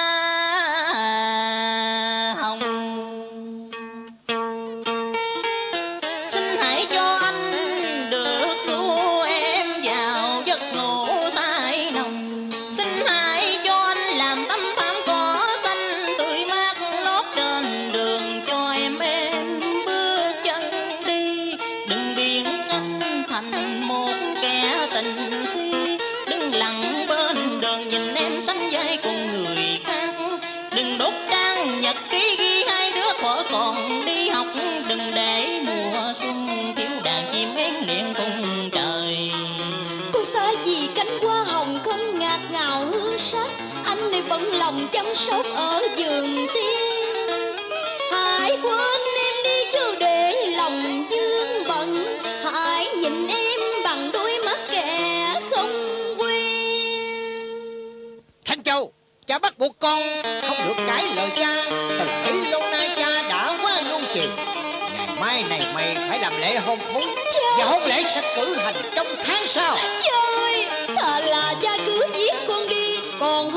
hồng. Xin hãy cho anh được ru em vào giấc ngủ say nồng. Xin hãy cho anh làm tấm thảm cỏ xanh tươi mát lót trên đường cho em em bước chân đi. Đừng biến anh thành một kẻ tình si, đừng lặng bên đường nhìn em sánh vai cùng người khác. Đừng đốt trang nhật ký ghi hai đứa thuở còn đi học, đừng để mùa xuân thiếu đàn chim én liền cùng trời. Con xa gì cánh hoa hồng không ngạt ngào hương sắc, anh này bận lòng chăm sóc ở vườn tiên. Hãy quên em đi chứ để lòng dương bận, hãy nhìn em bằng đôi mắt kẻ không quen. Thanh Châu, cha bắt buộc con không được cãi lời cha. Từ bấy lâu nay cha đã quá nuông chiều. Ngày mai này mày phải làm lễ hôn phối, và hôn lễ sẽ cử hành trong tháng sau. Trời, thà là cha cứ giết con đi, còn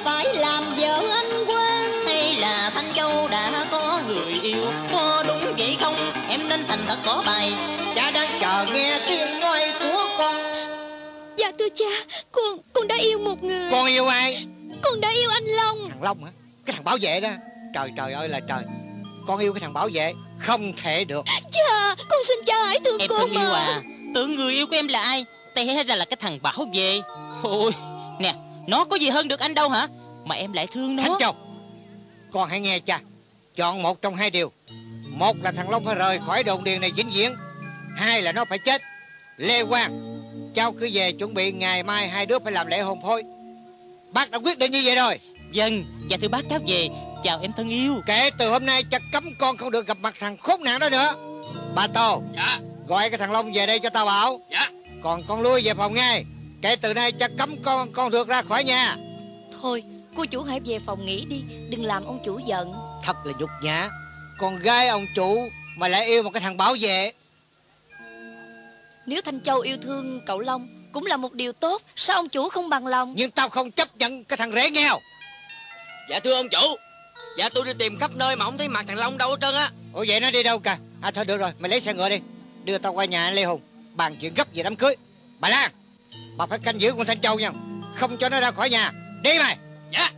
phải làm vợ anh quan. Hay là Thanh Châu đã có người yêu, có đúng vậy không? Em nên thành thật tỏ bài. Cha đang chờ nghe tiếng nói của con. Dạ thưa cha, con con đã yêu một người. Con yêu ai? Con đã yêu anh Long. Thằng Long hả? Cái thằng bảo vệ đó. Trời trời ơi là trời. Con yêu cái thằng bảo vệ? Không thể được. Cha, con xin cha hãy thương Em con thân mà. yêu à, tưởng người yêu của em là ai? Té ra là cái thằng bảo vệ. Ôi, nè, nó có gì hơn được anh đâu hả? Mà em lại thương nó. Thanh Châu, con hãy nghe cha. Chọn một trong hai điều. Một là thằng Long phải rời khỏi đồn điền này vĩnh viễn. Hai là nó phải chết. Lê Quang, cháu cứ về chuẩn bị ngày mai hai đứa phải làm lễ hôn phối. Bác đã quyết định như vậy rồi. Vâng, dạ thưa bác, cháu về. Chào em thân yêu. Kể từ hôm nay cha cấm con không được gặp mặt thằng khốn nạn đó nữa. Bà Tô. Dạ. Gọi cái thằng Long về đây cho tao bảo. Dạ. Còn con lui về phòng ngay. Kể từ nay cha cấm con con được ra khỏi nhà. Thôi, cô chủ hãy về phòng nghỉ đi, đừng làm ông chủ giận. Thật là nhục nhã. Con gái ông chủ mà lại yêu một cái thằng bảo vệ. Nếu Thanh Châu yêu thương cậu Long cũng là một điều tốt, sao ông chủ không bằng lòng? Nhưng tao không chấp nhận cái thằng rễ nghèo. Dạ thưa ông chủ, dạ tôi đi tìm khắp nơi mà không thấy mặt thằng Long đâu hết trơn á. Ủa vậy nó đi đâu kìa? À thôi được rồi, mày lấy xe ngựa đi, đưa tao qua nhà Lê Hùng bàn chuyện gấp về đám cưới. Bà Lan, bà phải canh giữ con Thanh Châu nha, không cho nó ra khỏi nhà. Đi mày. Dạ.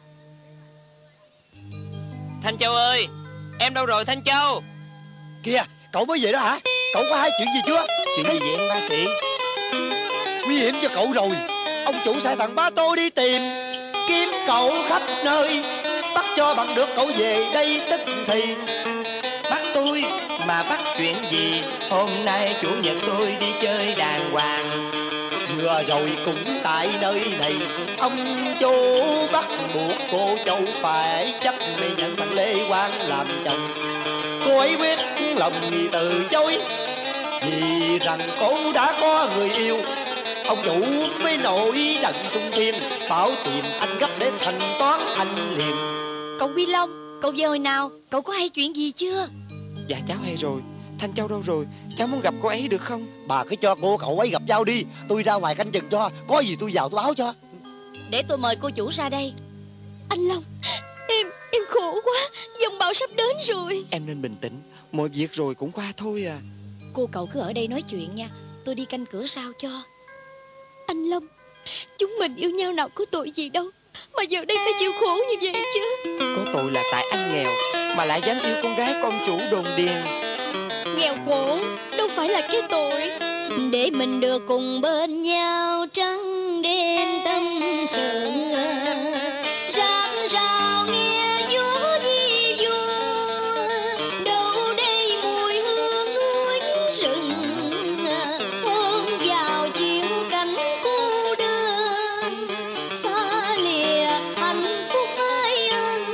Thanh Châu ơi, em đâu rồi Thanh Châu? Kìa, cậu mới về đó hả? Cậu có hai chuyện gì chưa? Chuyện gì vậy anh bác sĩ? Nguy hiểm cho cậu rồi. Ông chủ sai thằng Ba Tô đi tìm, kiếm cậu khắp nơi, bắt cho bằng được cậu về đây tức thì. Bắt tôi mà bắt chuyện gì? Hôm nay chủ nhật tôi đi chơi đàng hoàng. Vừa rồi cũng tại nơi này, ông chủ bắt buộc cô Châu phải chấp nhận thằng Lê Quang làm chồng. Cô ấy quyết lòng từ chối, vì rằng cô đã có người yêu. Ông chủ mới nổi giận xung thiên, bảo tìm anh gấp để thanh toán anh liền. Cậu Quy Long, cậu về hồi nào? Cậu có hay chuyện gì chưa? Dạ cháu hay rồi. Thanh Châu đâu rồi? Cháu muốn gặp cô ấy được không? Bà cứ cho cô cậu ấy gặp nhau đi, tôi ra ngoài canh chừng cho. Có gì tôi vào tôi báo cho. Để tôi mời cô chủ ra đây. Anh Long, em em khổ quá, dòng bão sắp đến rồi. Em nên bình tĩnh, mọi việc rồi cũng qua thôi à. Cô cậu cứ ở đây nói chuyện nha, tôi đi canh cửa sau cho. Anh Long, chúng mình yêu nhau nào có tội gì đâu, mà giờ đây phải chịu khổ như vậy chứ. Có tội là tại anh nghèo mà lại dám yêu con gái con chủ đồn điền. Nghèo khổ đâu phải là cái tội. Để mình được cùng bên nhau trắng đêm tâm sự, rạng rào nghe gió di vua, đâu đây mùi hương núi rừng, hôn vào chiều cánh cô đơn, xa lìa hạnh phúc ai ân.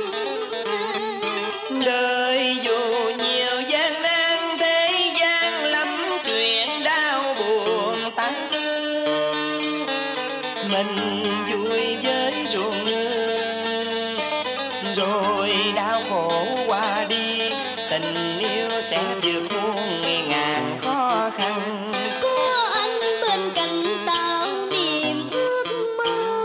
Đời dù nhiều gian nan thế gian lắm chuyện đau buồn tán thương, mình vui với ruộng nương, rồi đau khổ qua đi, tình yêu sẽ vượt muôn ngàn khó khăn. Có anh bên cạnh tạo niềm ước mơ.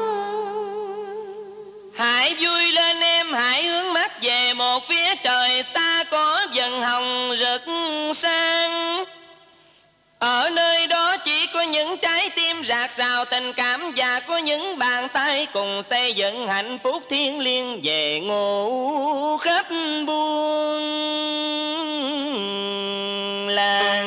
Hãy vui lên em, hãy hướng mắt về một phía trời xa có vầng hồng rực sáng. Ở nơi đó chỉ có những trái tim rạc rào tình cảm, và có những bàn tay cùng xây dựng hạnh phúc thiêng liêng về ngủ khắp buôn làng.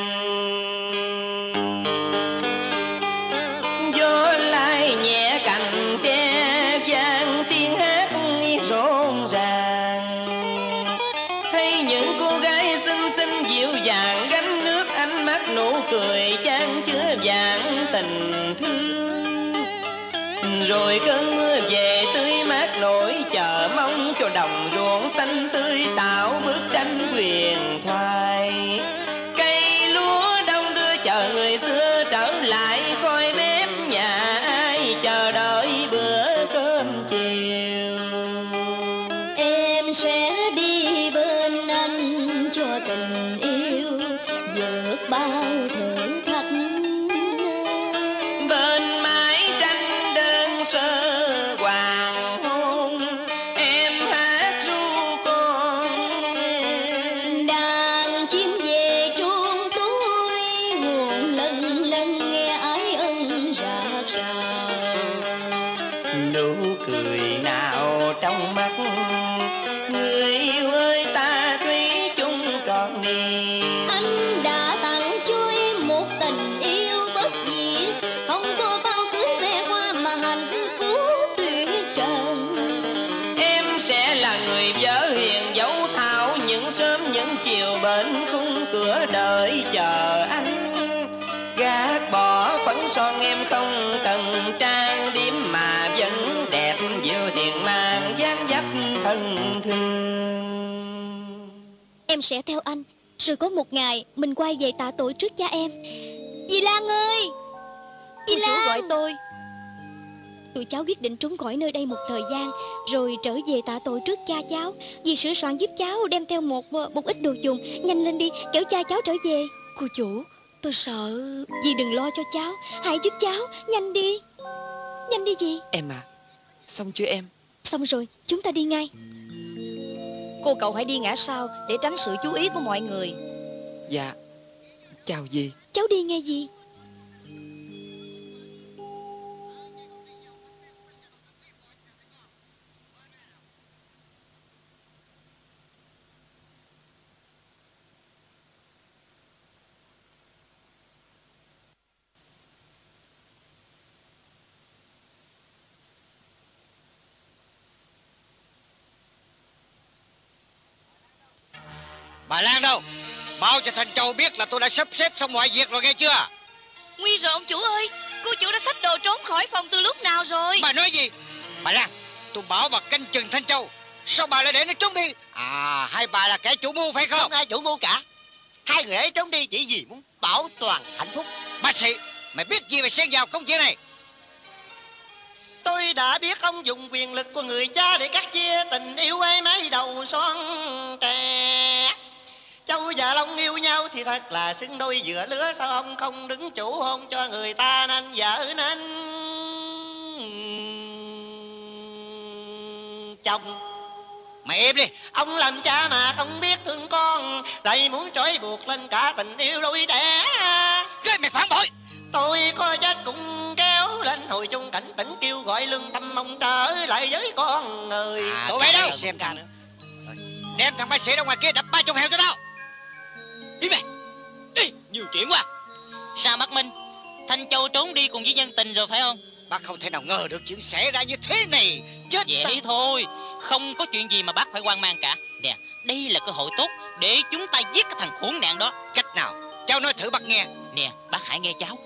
Gió lai nhẹ cành tre vang tiếng hát rộn ràng, hay những cô gái xinh xinh dịu dàng gánh nước ánh mắt nụ cười chan chứa vàng tình thương. Rồi cơn mưa về tươi mát nỗi chờ mong cho đồng ruộng xanh tươi tạo bức tranh huyền thoại. Cây lúa đông đưa chờ người xưa trở lại, khói bếp nhà ai chờ đợi bữa cơm chiều. Em sẽ đi bên anh cho tình yêu vượt bao thử thách. Bên mái tranh đơn sơ hoàng hôn, vào trong mắt. Người yêu ơi ta thủy chung trọn niềm. Anh đã tặng cho em một tình yêu bất diệt, không có phao cưới xe hoa mà hạnh phúc tuyệt trần. Em sẽ là người vợ hiền dấu thảo, những sớm những chiều bên khung cửa đợi chờ anh. Gác bỏ phấn son em không cần trang điểm, mà vẫn đẹp dịu hiền mang dáng dấp thân thương. Em sẽ theo anh, rồi có một ngày mình quay về tạ tội trước cha em. Dì Lan ơi, dì Cô chủ Lan gọi tôi. Tụi cháu quyết định trốn khỏi nơi đây một thời gian, rồi trở về tạ tội trước cha cháu. Dì sửa soạn giúp cháu đem theo một một ít đồ dùng. Nhanh lên đi, kéo cha cháu trở về. Cô chủ, tôi sợ. Dì đừng lo cho cháu, hãy giúp cháu, nhanh đi. Nhanh đi dì. Em à, xong chưa em? Xong rồi, chúng ta đi ngay. Cô cậu hãy đi ngã sau để tránh sự chú ý của mọi người. Dạ, chào dì. Cháu đi nghe dì. Bà Lan đâu? Báo cho Thanh Châu biết là tôi đã sắp xếp xong mọi việc rồi nghe chưa? Nguy rồi ông chủ ơi, cô chủ đã xách đồ trốn khỏi phòng từ lúc nào rồi? Bà nói gì? Bà Lan, tôi bảo bà canh chừng Thanh Châu, sao bà lại để nó trốn đi? À, hai bà là kẻ chủ mưu phải không? Không ai chủ mưu cả. Hai người ấy trốn đi chỉ vì muốn bảo toàn hạnh phúc. Bác sĩ, mày biết gì về xen vào công chuyện này? Tôi đã biết ông dùng quyền lực của người cha để cắt chia tình yêu ấy mấy đầu son trẻ. Châu và Long yêu nhau thì thật là xứng đôi giữa lứa. Sao ông không đứng chủ hôn cho người ta nên vợ nên chồng? Mày im đi. Ông làm cha mà không biết thương con, lại muốn trói buộc lên cả tình yêu đôi trẻ. Cái mày phản bội. Tôi có chết cũng kéo lên hồi chung cảnh tỉnh, kêu gọi lương tâm ông trở lại với con người. À, tụi bay đâu? Xem thằng nữa. Đem thằng bác sĩ ra ngoài kia đập ba chục heo cho tao. Đi mày, đi, nhiều chuyện quá. Sao Bắc Minh? Thanh Châu trốn đi cùng với nhân tình rồi phải không? Bác không thể nào ngờ được chuyện xảy ra như thế này. Chết Vậy ta. thôi, không có chuyện gì mà bác phải hoang mang cả. Nè, đây là cơ hội tốt để chúng ta giết cái thằng khốn nạn đó. Cách nào? Cháu nói thử bác nghe. Nè, bác hãy nghe cháu.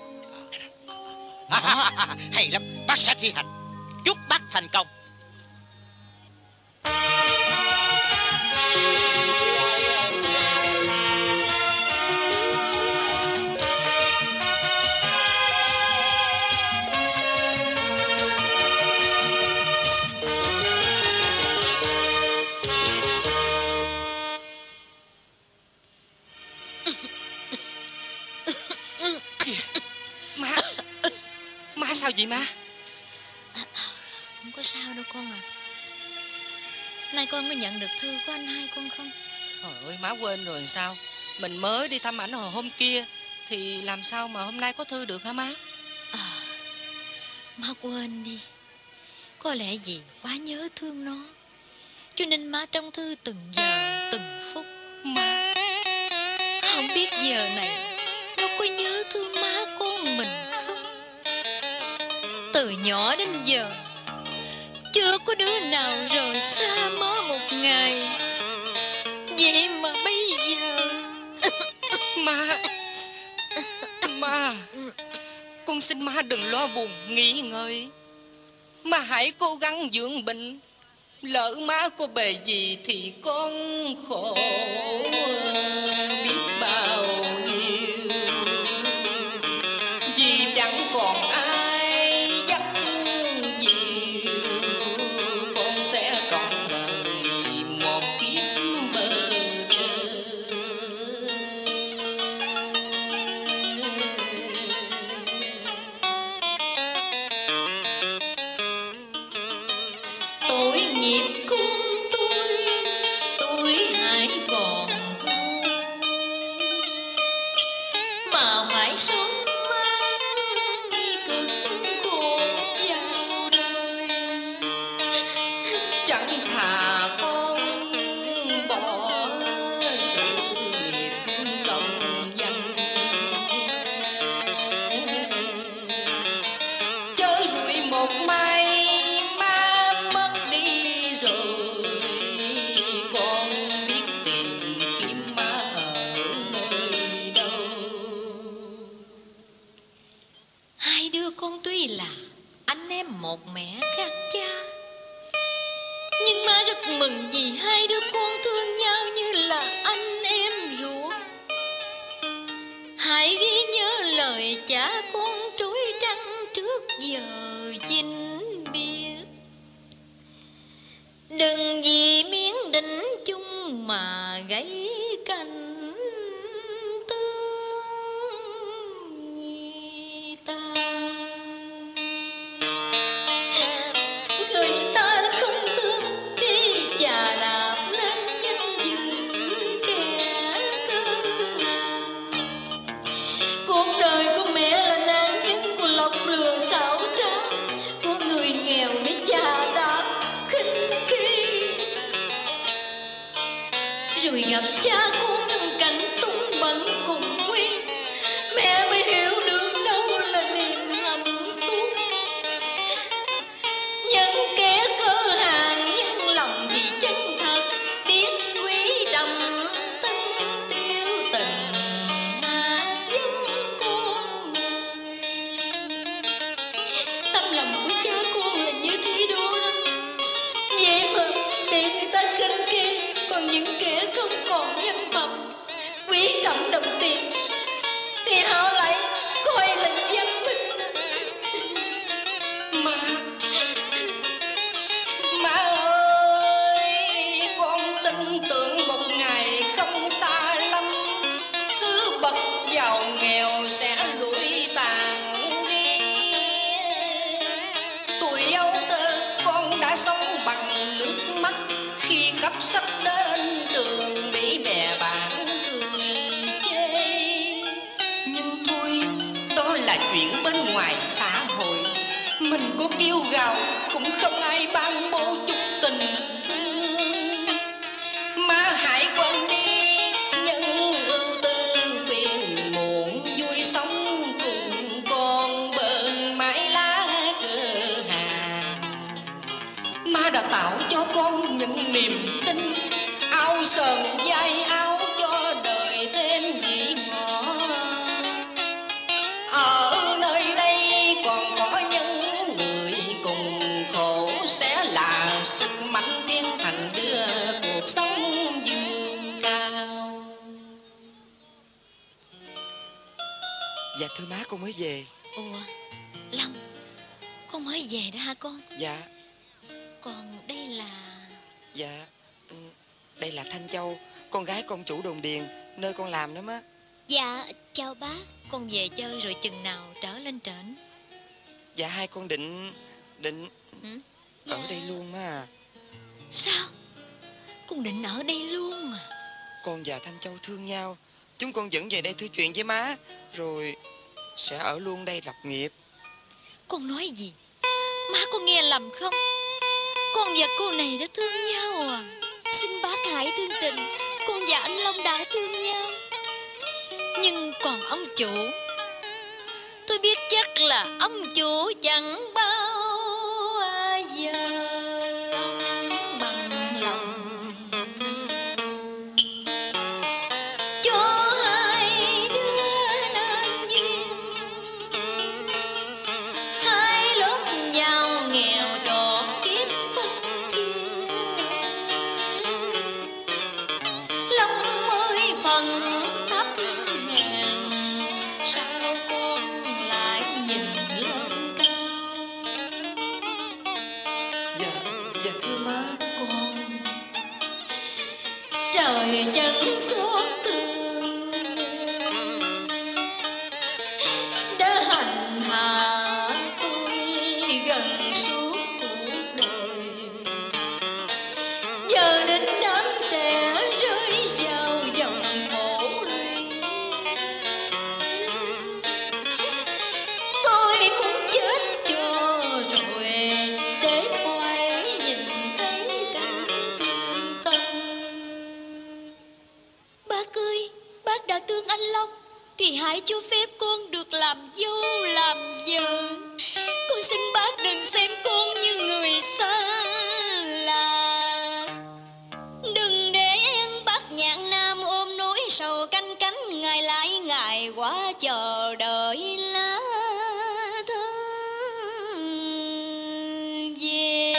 Hay lắm, bác sẽ thi hành. Chúc bác thành công. Má, má sao vậy má? Không có sao đâu con à. Nay con mới nhận được thư của anh hai con không? Trời ơi, má quên rồi sao? Mình mới đi thăm ảnh hồi hôm kia, thì làm sao mà hôm nay có thư được hả má? À, má quên đi. Có lẽ vì quá nhớ thương nó, cho nên má trong thư từng giờ từng phút. Má không biết giờ này nó có nhớ thương má con mình không? Từ nhỏ đến giờ chưa có đứa nào rời xa má một ngày. Vậy mà bây giờ Má Má Con xin má đừng lo buồn nghỉ ngơi. Má hãy cố gắng dưỡng bệnh. Lỡ má có bề gì thì con khổ biết bao nhiêu. Vì chẳng còn ai dắt dìu, con sẽ trọn đời một kiếp bơ trơ. tội nghiệp con tôi, tôi hãy còn thôi mà phải sống mang cực khổ vào đời. chẳng thà con bỏ sự nghiệp công danh, chớ rủi một mai má mất đi rồi, con biết tìm kiếm má ở nơi đâu. Hai đứa con tuy là anh em một mẹ khác cha, nhưng má rất mừng vì hai đứa con thương nhau như là anh em ruột. Hãy ghi nhớ lời cha con trối trăng trước giờ vĩnh biệt. Đừng vì miếng đỉnh chung mà gãy cành rồi gặp cha con trong cảnh tung bận cùng quy, mẹ mới hiểu được đâu là niềm hạnh phúc. Những kẻ cơ hàng nhưng lòng thì chân thật, biết quý trọng thân tiêu tình hạ giúp con người. Tâm lòng của cha con là như thế đó, vậy mà bị người ta khinh khi. Còn những kẻ không còn nhân phẩm, quý trọng đồng tiền, thì họ lại coi là danh minh. Má, má ơi, con tin tưởng một ngày không xa lắm, thứ bậc giàu nghèo sẽ lụi tàn đi. Tuổi ấu thơ con đã sống bằng nước mắt, khi cấp sắp đến đường bị bè bạn cười chê. Nhưng thôi, đó là chuyện bên ngoài xã hội, mình có kêu gào cũng không ai ban bố chút tình thương. Má hãy quên đi những ưu tư phiền muộn, vui sống cùng con bên mái lá cửa hàng. Má đã tạo cho con những niềm tin, áo sờn vai áo cho đời thêm vị ngọt. Ở nơi đây còn có những người cùng khổ, sẽ là sức mạnh thiên thần đưa cuộc sống vươn cao. Dạ thưa má, con mới về. Ủa Long, con mới về đó hả con? Dạ. Còn đây là... Dạ, đây là Thanh Châu, con gái con chủ đồn điền, nơi con làm đó má. Dạ, chào bác. Con về chơi rồi chừng nào trở lên trển? Dạ hai con định... định... Ừ? Ở Dạ. đây luôn má. Sao? Con định ở đây luôn à? Con và Thanh Châu thương nhau, chúng con dẫn về đây thưa chuyện với má, rồi sẽ ở luôn đây lập nghiệp. Con nói gì? Má con nghe lầm không? Con và cô này đã thương nhau à? Xin bác hãy thương tình, con và anh Long đã thương nhau. Nhưng còn ông chủ, tôi biết chắc là ông chủ chẳng bao giờ bằng lòng cho hai đứa nên duyên. Hai lớp nhau nghèo trọn kiếp phân chia, Long ơi phần thấp hèn, sao con lại nhìn lên cao? Dạ, dạ thưa má. Con trời chẳng xót thương, đã hành hạ tôi gần suốt cuộc đời. Giờ đến đám trẻ rơi vào dòng khổ lụy, tôi muốn chết cho rồi để quay nhìn thấy hãy cho phép con được làm dâu làm vợ. Con xin bác đừng xem con như người xa lạ. Đừng để em bác nhạn nam ôm nỗi sầu canh cánh, ngày lại ngày qua chờ đợi lá thư về.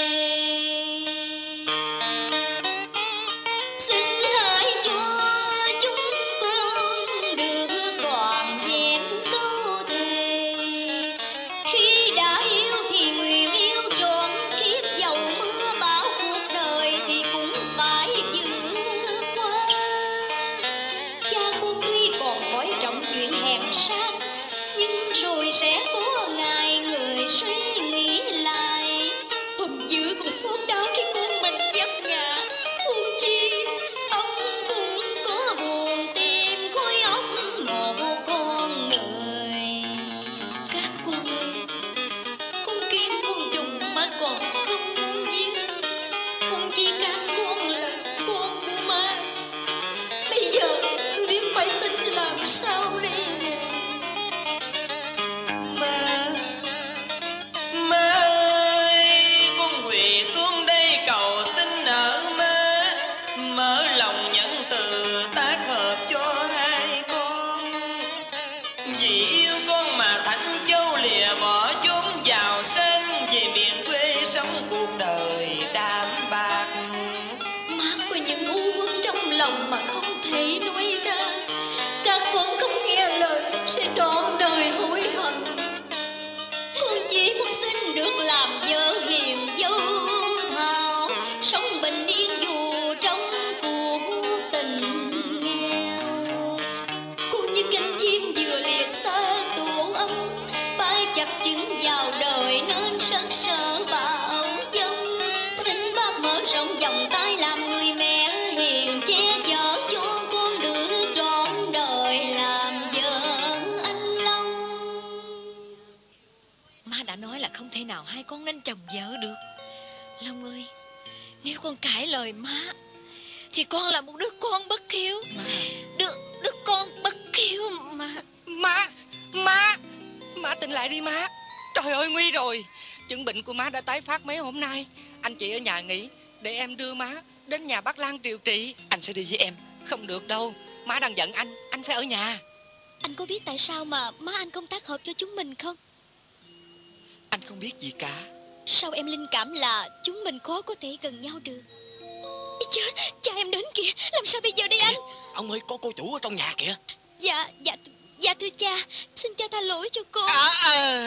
Xin hãy cho chúng con được toàn vẹn câu thề, khi đã yêu thì nguyện yêu trọn kiếp, dầu mưa bão cuộc đời thì cũng phải vượt qua. Cha con tuy còn coi trọng chuyện hèn sang, nhưng rồi sẽ có ngày người suy nghĩ lại. Hùng dữ cũng xót đau khi con mình vấp ngã. Huống chi ông cũng có buồn tìm khối óc một con người. Các con ơi, con kiến con trùng mà còn không muốn giết. Huống chi các con là con của má. Bây giờ tôi biết phải tính làm sao đây nè. Má, má ơi, con quỳ xuống đây cầu xin ở má. Mở lòng nhận từ tác hợp cho hai con. Vì yêu con mà Thánh Châu lìa bỏ chốn giàu sang, về miền quê sống cuộc đời đạm bạc. Má có những u uất trong lòng mà không thể nói ra. Các con không nghe lời sẽ trọn đời hối hận. Con chỉ muốn xin được làm vợ hiền dâu thảo, sống bình yên dù trong cuộc tình nghèo. Con như cánh chim vừa lìa xa tổ ấm, bay chập chững vào đời nên rất sợ bão giông. Xin bác mở rộng vòng tay làm người mẹ hiền, che chở cho con được trọn đời làm vợ anh Long. Má đã nói là không thể nào hai con nên chồng vợ được. Long ơi, nếu con cãi lời má thì con là một đứa con bất hiếu. Đứa, đứa con bất hiếu mà. Má, má, má tỉnh lại đi má. Trời ơi nguy rồi. Chứng bệnh của má đã tái phát mấy hôm nay. Anh chị ở nhà nghỉ để em đưa má đến nhà bác Lan điều trị. Anh sẽ đi với em. Không được đâu, má đang giận anh, anh phải ở nhà. Anh có biết tại sao mà má anh không tác hợp cho chúng mình không? Anh không biết gì cả. Sao em linh cảm là chúng mình khó có thể gần nhau được? Ý chết, cha em đến kìa. Làm sao bây giờ đây anh? Ông ơi, có cô chủ ở trong nhà kìa. Dạ, dạ, dạ thưa cha. Xin cha tha lỗi cho con. À, à.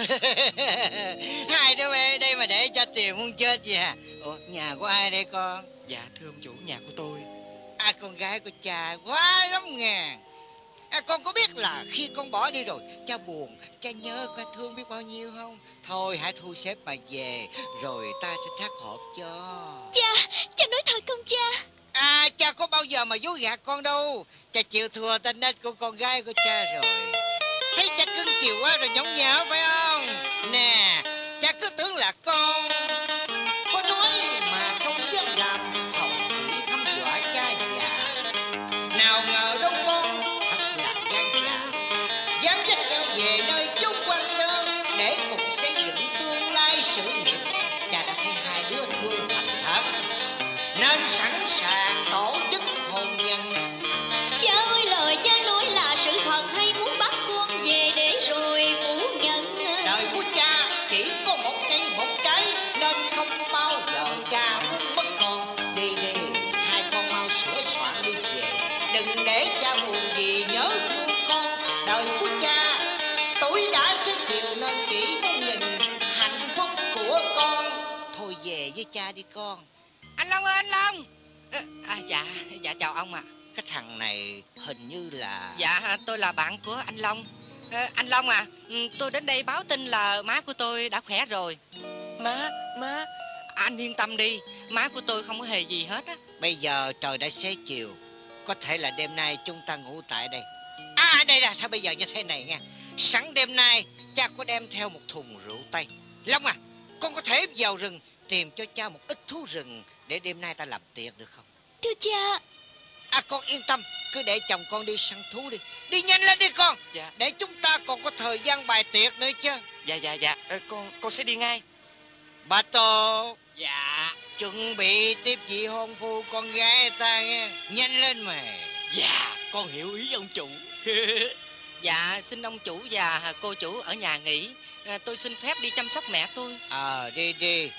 Hai đứa bé đây mà để cho tiền muốn chết gì hả? Ủa, nhà của ai đây con? Dạ thưa ông chủ, nhà của tôi. À, con gái của cha quá lắm ngàn. À, con có biết là khi con bỏ đi rồi, cha buồn, cha nhớ, cha thương biết bao nhiêu không? Thôi hãy thu xếp mà về, rồi ta sẽ thác hộp cho. Cha, cha nói thật không cha? À, cha có bao giờ mà dối gạt con đâu. Cha chịu thua tên nết của con gái của cha rồi. Thấy cha cưng chiều quá rồi nhõng nhẽo phải không? Nè, cha cứ tưởng là con có nói mà không dám làm, hầu chỉ thăm dọa cha già. Nào ngờ đâu con thật là gan dạ, dám dắt nhau về nơi chốn quan sơ để cùng xây dựng tương lai sự nghiệp. Cha đã thấy hai đứa thương thành thật nên sẵn sàng tổ chức hôn nhân. Cha ơi, lời cha nói là sự thật hay muốn bắt con về để rồi phủ nhận? Đời của cha chỉ có một cây một trái nên không bao giờ cha muốn mất con. Đi đi, hai con mau sửa soạn đi về, đừng để cha buồn vì nhớ thương con. Đời của cha tuổi đã xế chiều nên chỉ muốn nhìn hạnh phúc của con. Thôi về với cha đi con. Anh Long ơi, anh Long. À, dạ, dạ chào ông ạ. À. Cái thằng này hình như là... Dạ, tôi là bạn của anh Long. À, anh Long à, tôi đến đây báo tin là má của tôi đã khỏe rồi. Má, má... Anh yên tâm đi, má của tôi không có hề gì hết á. Bây giờ trời đã xế chiều, có thể là đêm nay chúng ta ngủ tại đây. À, đây là, thôi bây giờ như thế này nha. Sẵn đêm nay, cha có đem theo một thùng rượu Tây. Long à, con có thể vào rừng tìm cho cha một ít thú rừng để đêm nay ta làm tiệc được không? Thưa cha. À, con yên tâm, cứ để chồng con đi săn thú đi. Đi nhanh lên đi con. Dạ. Để chúng ta còn có thời gian bài tiệc nữa chứ. Dạ dạ dạ ờ, Con con sẽ đi ngay. Bà Tô. Dạ. Chuẩn bị tiếp vị hôn phu con gái ta nghe. Nhanh lên mà. Dạ, con hiểu ý ông chủ. Dạ, xin ông chủ và cô chủ ở nhà nghỉ. à, Tôi xin phép đi chăm sóc mẹ tôi. Ờ, à, đi đi.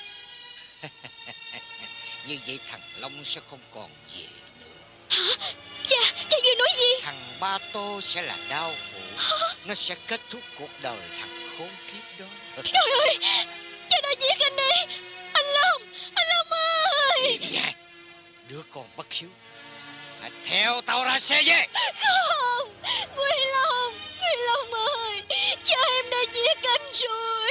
Như vậy thằng Long sẽ không còn về nữa. Hả? Cha, cha vừa nói gì? Thằng Ba Tô sẽ là đau phụ. Nó sẽ kết thúc cuộc đời thằng khốn kiếp đó. Trời ơi, cha đã giết anh đi. Anh Long, anh Long ơi. Nghe, đứa con bất hiếu, hãy theo tao ra xe về. Không, Quy Long, Quy Long ơi, cha em đã giết anh rồi.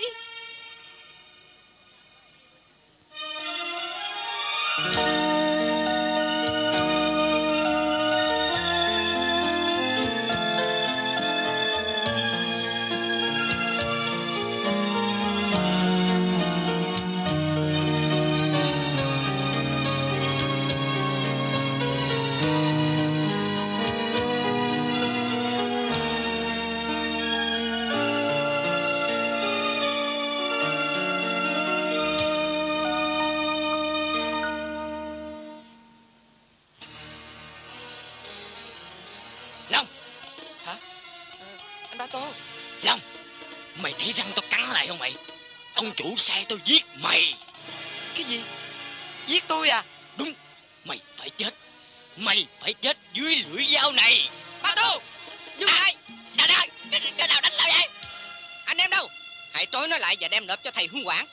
Long. Hả? Ờ, anh Ba Tô. Long, mày thấy răng tao cắn lại không mày? Ông chủ sai tôi giết mày. Cái gì? Giết tôi à? Đúng, mày phải chết. Mày phải chết dưới lưỡi dao này. Ba Tô, dừng lại. Trời ơi, cái nào đánh tao vậy? Anh em đâu? Hãy trói nó lại và đem nộp cho thầy Huân Quảng.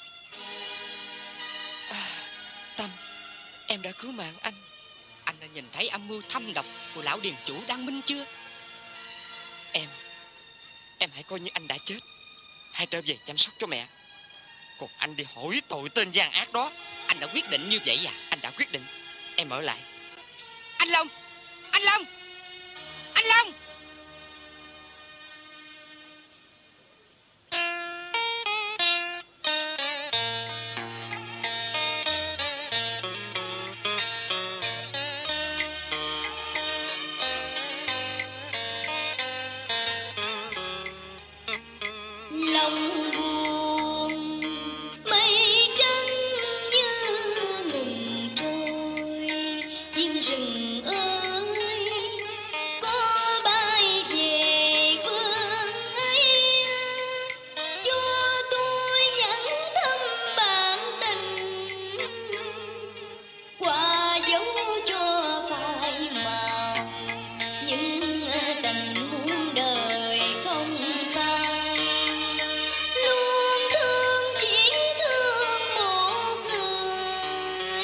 À, Tâm, em đã cứu mạng anh. Anh đã nhìn thấy âm mưu thâm độc của lão điền chủ Đăng Minh chưa? Em Em hãy coi như anh đã chết. Hãy trở về chăm sóc cho mẹ. Còn anh đi hỏi tội tên gian ác đó. Anh đã quyết định như vậy à? Anh đã quyết định. Em ở lại. Anh Long, anh Long, anh Long. Lòng buồn mây trắng như ngừng trôi, chim rừng ơi có bay về phương ấy, cho tôi nhắn thăm bạn tình, qua dấu cho phai màu những tình muôn đời không phai. Luôn thương chỉ thương một người.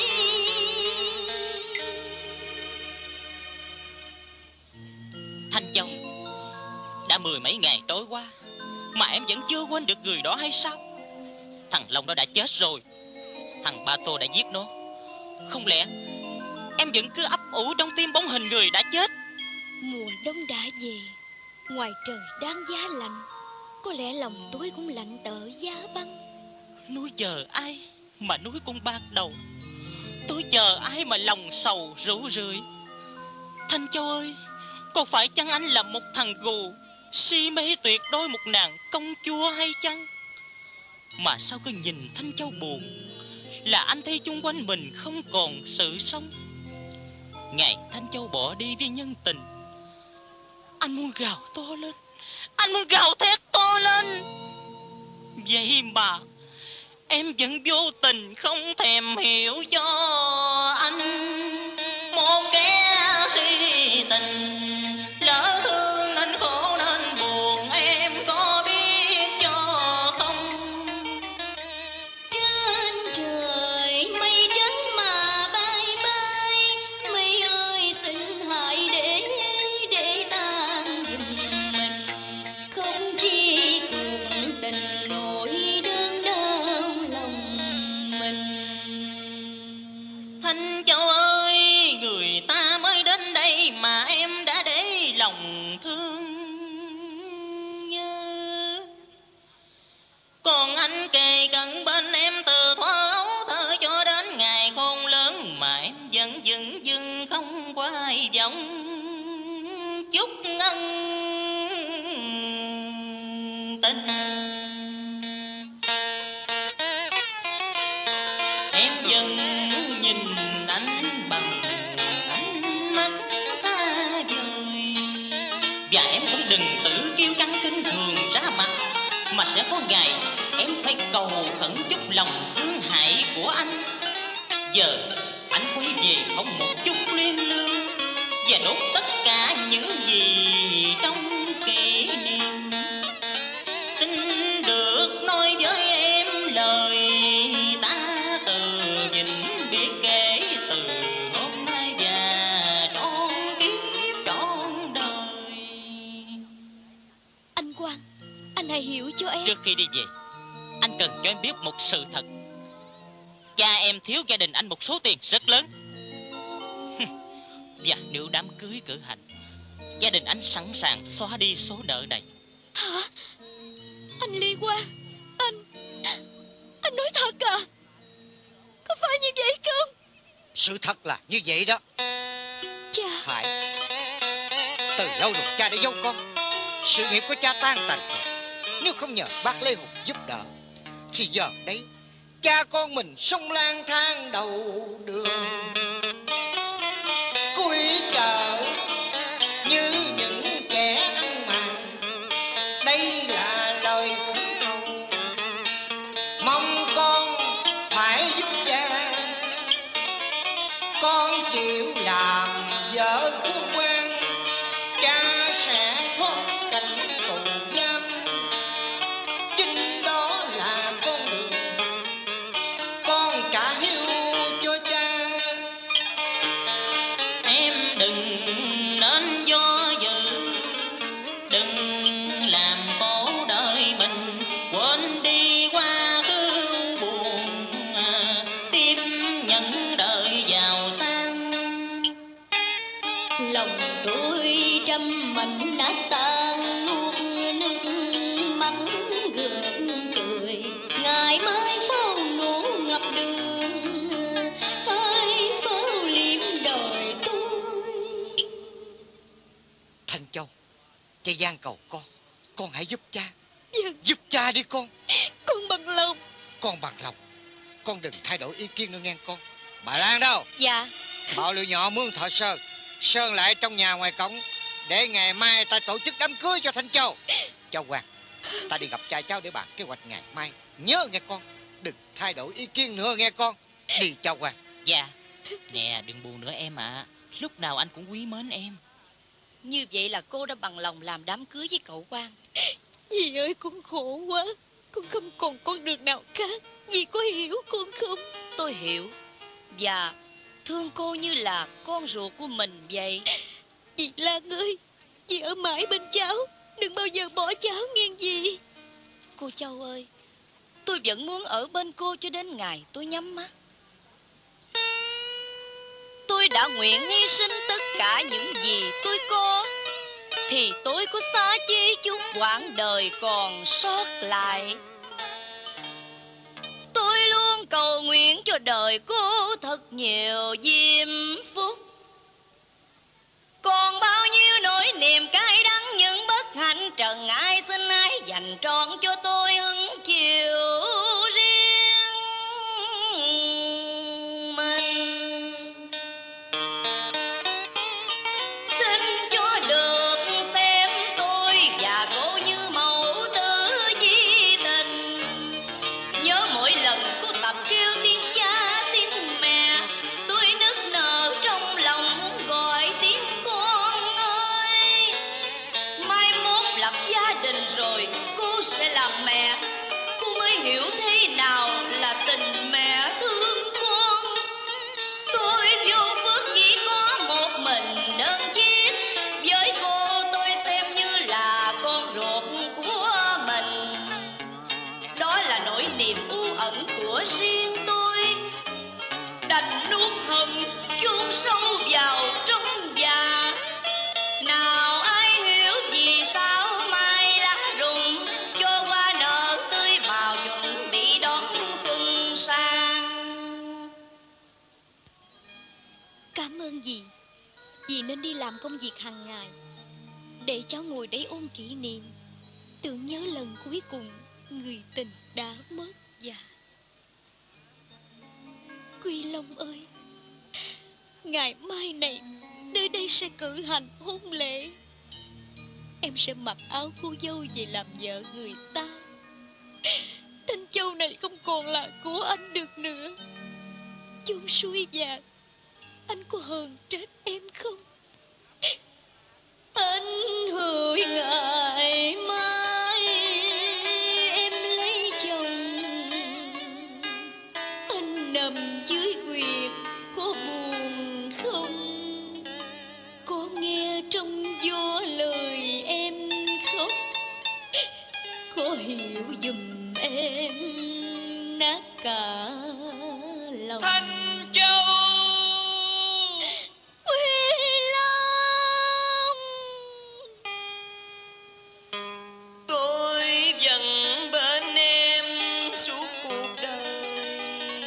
Thanh Châu, đã mười mấy ngày trôi qua mà em vẫn chưa quên được người đó hay sao? Thằng Long đó đã chết rồi. Thằng Ba Tô đã giết nó. Không lẽ em vẫn cứ ấp ủ trong tim bóng hình người đã chết? Mùa đông đã về, ngoài trời đang giá lạnh, có lẽ lòng tôi cũng lạnh tợ giá băng. Núi chờ ai mà núi cũng bạc đầu, tôi chờ ai mà lòng sầu rũ rượi. Thanh Châu ơi, có phải chăng anh là một thằng gù si mê tuyệt đôi một nàng công chúa hay chăng? Mà sao cứ nhìn Thanh Châu buồn là anh thấy chung quanh mình không còn sự sống. Ngày Thanh Châu bỏ đi với nhân tình, anh muốn gào to lên, anh muốn gào thét to lên. Vậy mà em vẫn vô tình không thèm hiểu cho anh. Một kẻ si tình lỡ thương nên khổ nên buồn, em có biết cho không? Trên trời mây trắng mà bay bay, mây ơi xin hãy để để tan giùm mình, không chi cuộc tình nỗi đớn đau lòng mình. Thanh Châu ơi, người ta mới đến đây mà em đã để lòng thương nhớ. Còn anh kề cận bên em từ thuở ấu thơ cho đến ngày khôn lớn, mà em vẫn dừng dừng không quay vọng. ân tình. Em dần nhìn anh bằng ánh mắt xa vời, và em cũng đừng tự kiêu căng kinh thường ra mặt, mà sẽ có ngày em phải cầu khẩn chút lòng thương hại của anh. Giờ anh quay về không một chút liên lương, và đốt tất cả những gì trong kỷ niệm. Xin được nói với em lời ta từ vĩnh biệt kể từ hôm nay và trọn kiếp trọn đời. Anh Quang, anh hãy hiểu cho em. Trước khi đi về, anh cần cho em biết một sự thật. Cha em thiếu gia đình anh một số tiền rất lớn. Và nếu đám cưới cử hành, gia đình anh sẵn sàng xóa đi số nợ này. Hả? Anh Liên Quang, Anh Anh nói thật à? Có phải như vậy không? Sự thật là như vậy đó. Cha. Phải. Từ lâu rồi cha đã giấu con. Sự nghiệp của cha tan tành rồi. Nếu không nhờ bác Lê Hùng giúp đỡ, thì giờ đấy cha con mình sống lang thang đầu đường, cuối chợ như những kẻ ăn mày. Đây là lời khẩn cầu, mong con phải giúp cha. Con chịu làm vợ của quan, cha sẽ thoát cảnh tù giam. Chính đó là con đường con trả hiếu cho cha. Em đừng nên do dự, đừng làm khổ đời mình, quên đi quá khứ buồn, tiếp nhận đời giàu sang. Lòng tôi trăm mảnh đã tan, nuốt nước mắt gượng cười. Ngày mai pháo nổ ngập đường, hãy pháo liếm đời tôi. Thanh Châu, cha van cầu con, con hãy giúp cha. Vâng. Giúp cha đi con. Con bằng lòng. Con bằng lòng. Con đừng thay đổi ý kiến nữa nghe con. Bà Lan đâu? Dạ. Bảo Liệu nhỏ mướn thợ sơn, sơn lại trong nhà ngoài cổng, để ngày mai ta tổ chức đám cưới cho Thanh Châu. Châu Hoàng, ta đi gặp cha cháu để bàn kế hoạch ngày mai. Nhớ nghe con, đừng thay đổi ý kiến nữa nghe con. Đi Châu Hoàng. Dạ. Nè, đừng buồn nữa em ạ. À. Lúc nào anh cũng quý mến em. Như vậy là cô đã bằng lòng làm đám cưới với cậu Quang. Dì ơi, con khổ quá. Con không còn con đường nào khác. Dì có hiểu con không? Tôi hiểu. Và thương cô như là con ruột của mình vậy. Dì Lan ơi, dì ở mãi bên cháu, đừng bao giờ bỏ cháu nghe dì. Cô Châu ơi, tôi vẫn muốn ở bên cô cho đến ngày tôi nhắm mắt. Tôi đã nguyện hy sinh tất cả những gì tôi có, thì tôi có xá chi chút quãng đời còn sót lại. Tôi luôn cầu nguyện cho đời cô thật nhiều diêm phúc. Còn bao nhiêu nỗi niềm cay đắng, những bất hạnh trần ai xin ai dành trọn cho tôi hứng chiều riêng mình. Xin cho được xem tôi và cô như mẫu tử di tình. Nhớ mỗi lần cô tập kêu tiếng cha tiếng mẹ, tôi nức nở trong lòng muốn gọi tiếng con ơi. Mai mốt lập gia đình rồi cô sẽ làm mẹ, cô mới hiểu thế nào là tình mẹ thương con. Tôi vô phước chỉ có một mình đơn chiếc, với cô tôi xem như là con ruột của mình. Đó là nỗi niềm u ẩn của riêng tôi, đành nuốt hận chôn sâu vào trong dạ. Nào ai hiểu vì sao mai lá rụng, cho hoa nở tươi màu chuẩn bị đón xuân sang. Cảm ơn dì. Dì nên đi làm công việc hàng ngày. để cháu ngồi đây ôn kỷ niệm, tưởng nhớ lần cuối cùng người tình đã mất dạ. Quy Long ơi, ngày mai này nơi đây sẽ cử hành hôn lễ. Em sẽ mặc áo cô dâu về làm vợ người ta. Thanh châu này không còn là của anh được nữa. Chốn suối vàng, anh có hờn trách em không? Anh hỡi ngày mai em lấy chồng, anh nằm dưới quyệt có buồn không? Có nghe trong gió lời em khóc, có hiểu giùm em nát cả lòng. Thanh Châu Quy Long, tôi vẫn bên em suốt cuộc đời,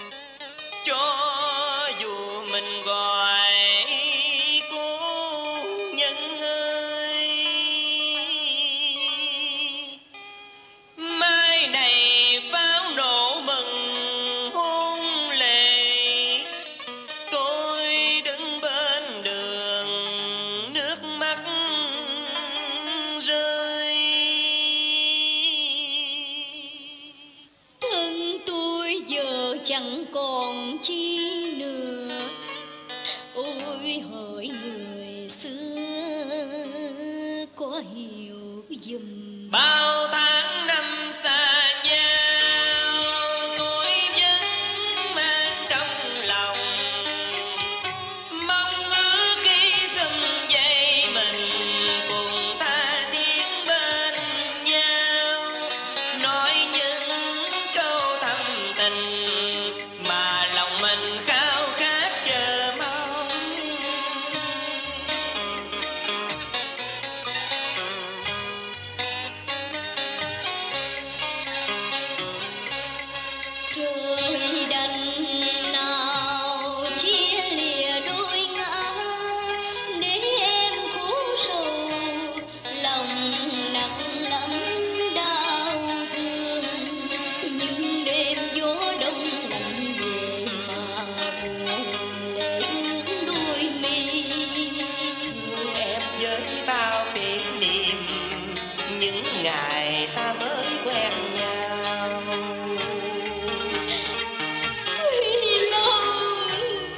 cho dù mình gọi cô nhân ơi. Mai này pháo nổ mừng hôn lễ, tôi đứng bên đường nước mắt rơi. thân tôi giờ chẳng còn chi nữa. Ôi hỡi người xưa có hiểu giùm. Bao tháng năm xa nhau, tôi vẫn mang trong lòng mong ước khi sum vầy mình cùng tha thiết bên nhau, nói những câu thâm tình mà lòng mình khao khát chờ mong. Trời đành nào chia lìa đôi ngã, để em khổ sầu lòng nặng lắm đau thương. Nhưng đêm gió đông lạnh về mà buồn lệ ướt đôi mi. Em với bao kỷ niệm những ngày ta mới quen nhau. Quy Long,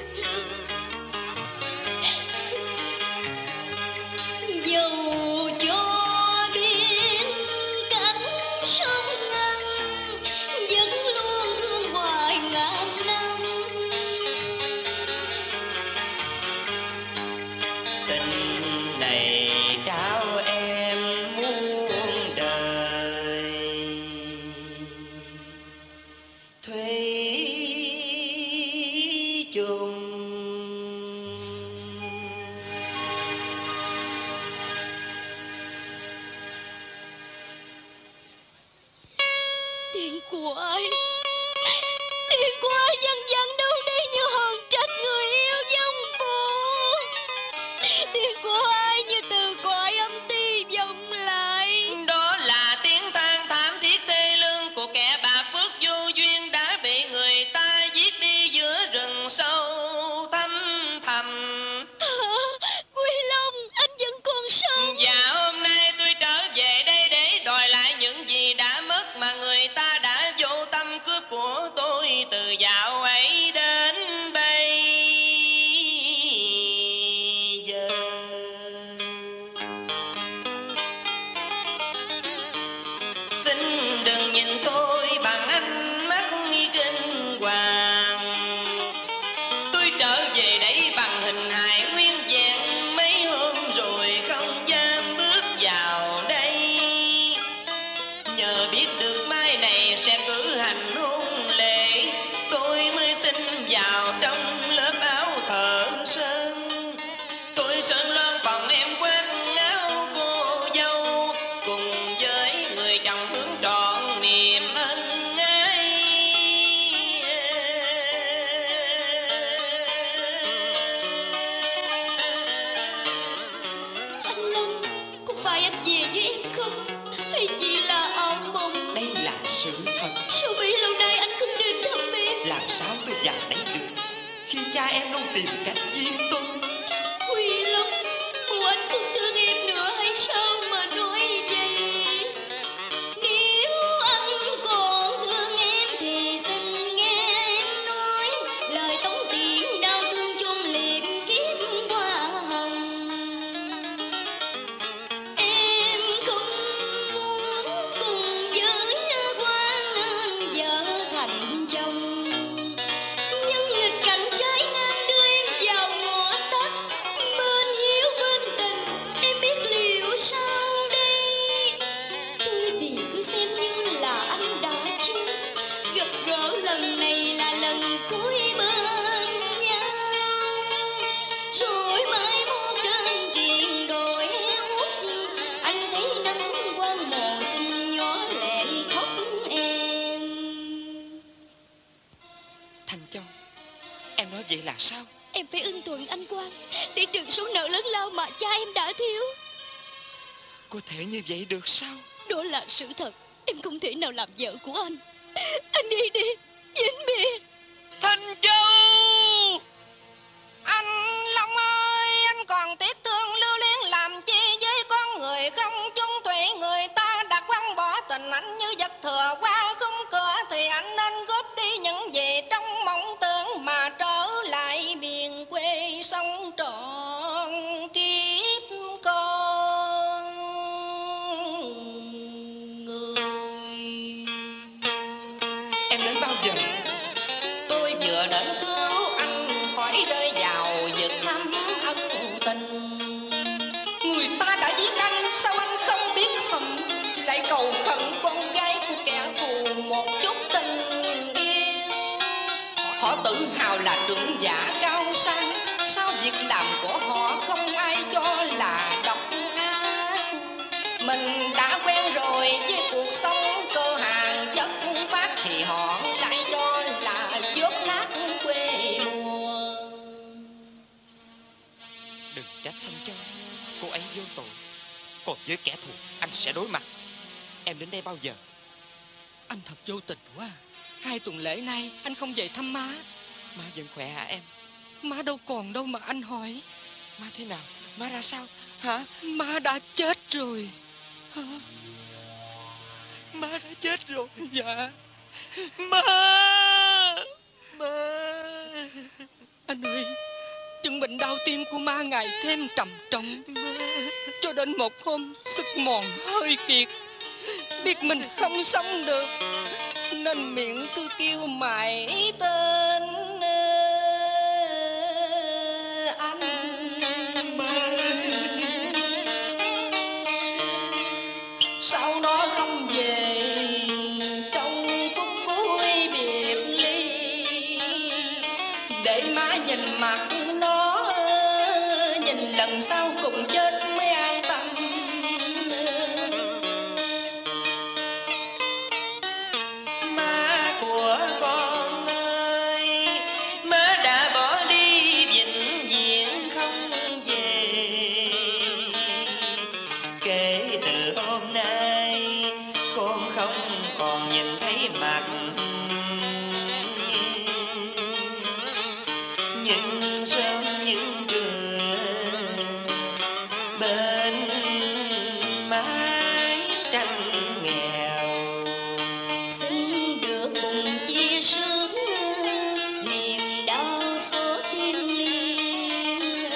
dầu cho biết cách sông ngăn, vẫn luôn thương hoài ngàn năm. Tình này trao em muôn đời, thủy chung. Tiền của ai, tiền của ai dần dần đâu đây như hờn trách người yêu vong phụ. Tiền của ai như từ cõi âm ti vọng lại. Đó là tiếng than thảm thiết thê lương của kẻ bạc phước vô duyên đã bị người ta giết đi giữa rừng sâu thăm thầm. Quy Long, anh vẫn còn sống. Và hôm nay tôi trở về đây để đòi lại những gì đã mất mà người ta đã vô tâm cướp của tôi từ dạo ấy đến bây giờ. Xin đừng nhìn tôi bằng ánh mắt kinh hoàng. Tôi trở về đây bằng hình hài nguyên vẹn, mấy hôm rồi không dám bước vào đây. Nhờ biết được mai này sẽ cử hành hôn lễ, tôi mới xin vào trong lớp áo thợ sơn. Tôi sơn lên phòng em quét áo cô dâu, cùng với người chồng hướng trọn niềm ân ái. tìm cách giết tôi. Huy Long, bộ anh không thương em nữa hay sao mà nói vậy? Nếu anh còn thương em thì xin nghe em nói lời tống tiễn đau thương chôn liệm kiếp hoa hồng. Em không muốn cùng với quan nên vợ thành chồng, nhưng nghịch cảnh trái ngang đưa em vào ngõ tắt. Bên hiếu bên tình em biết liệu sao đây? Tôi thì cứ xem như là anh đã chết, gặp gỡ lần này là lần cuối bên nhau, rồi mai mốt trên triền đồi heo hút, anh thấy năm quan mồ xin nhỏ lệ khóc em. Thanh Châu, em nói vậy là sao? Em phải ưng thuận anh Quang để trừ số nợ lớn lao mà cha em đã thiếu. Có thể như vậy được sao? Đó là sự thật. Em không thể nào làm vợ của anh. Anh đi đi, vĩnh biệt. Thanh Châu! Anh Long ơi, anh còn tiếc thương lưu luyến làm chi với con người không chung thủy. Người ta đã quăng bỏ tình anh như vật thừa qua khung cửa, thì anh nên góp đi những gì trong mộng tưởng mà trở lại miền quê sống trọn kiếp con người. Em đến bao giờ? Tôi vừa đến cứu anh khỏi rơi vào vực thăm ân tình. Người ta đã giết anh, sao anh không biết hận, lại cầu khẩn con gái của kẻ thù một chút tình yêu. Họ tự hào là trưởng giả cao sang, sao việc làm của họ không ai cho là độc ác. Mình đã quen rồi với cuộc sống cơ hàng chất phát, thì họ lại cho là dốt nát quê mùa. Đừng trách Thanh Châu, cô ấy vô tội. Còn với kẻ thù anh sẽ đối mặt. Em đến đây bao giờ? Anh thật vô tình quá. Hai tuần lễ nay anh không về thăm má. Má vẫn khỏe hả em? Má đâu còn đâu mà anh hỏi. Má thế nào? Má ra sao? Hả? Má đã chết rồi. Hả? Má đã chết rồi? Dạ. Má! Má! Anh ơi, chứng bệnh đau tim của má ngày thêm trầm trọng, cho đến một hôm sức mòn hơi kiệt, biết mình không sống được nên miệng cứ kêu mãi tên anh. Sau đó không về trong phút cuối biệt ly, để má nhìn mặt nó, nhìn lần sau cùng chết mới an tâm. Má của con ơi, má đã bỏ đi vĩnh viễn không về. Kể từ hôm nay con không còn nhìn thấy mặt, nhưng sớm những trưa bên mái tranh nghèo. Xin được cùng chia sướng niềm đau số thiêng liêng.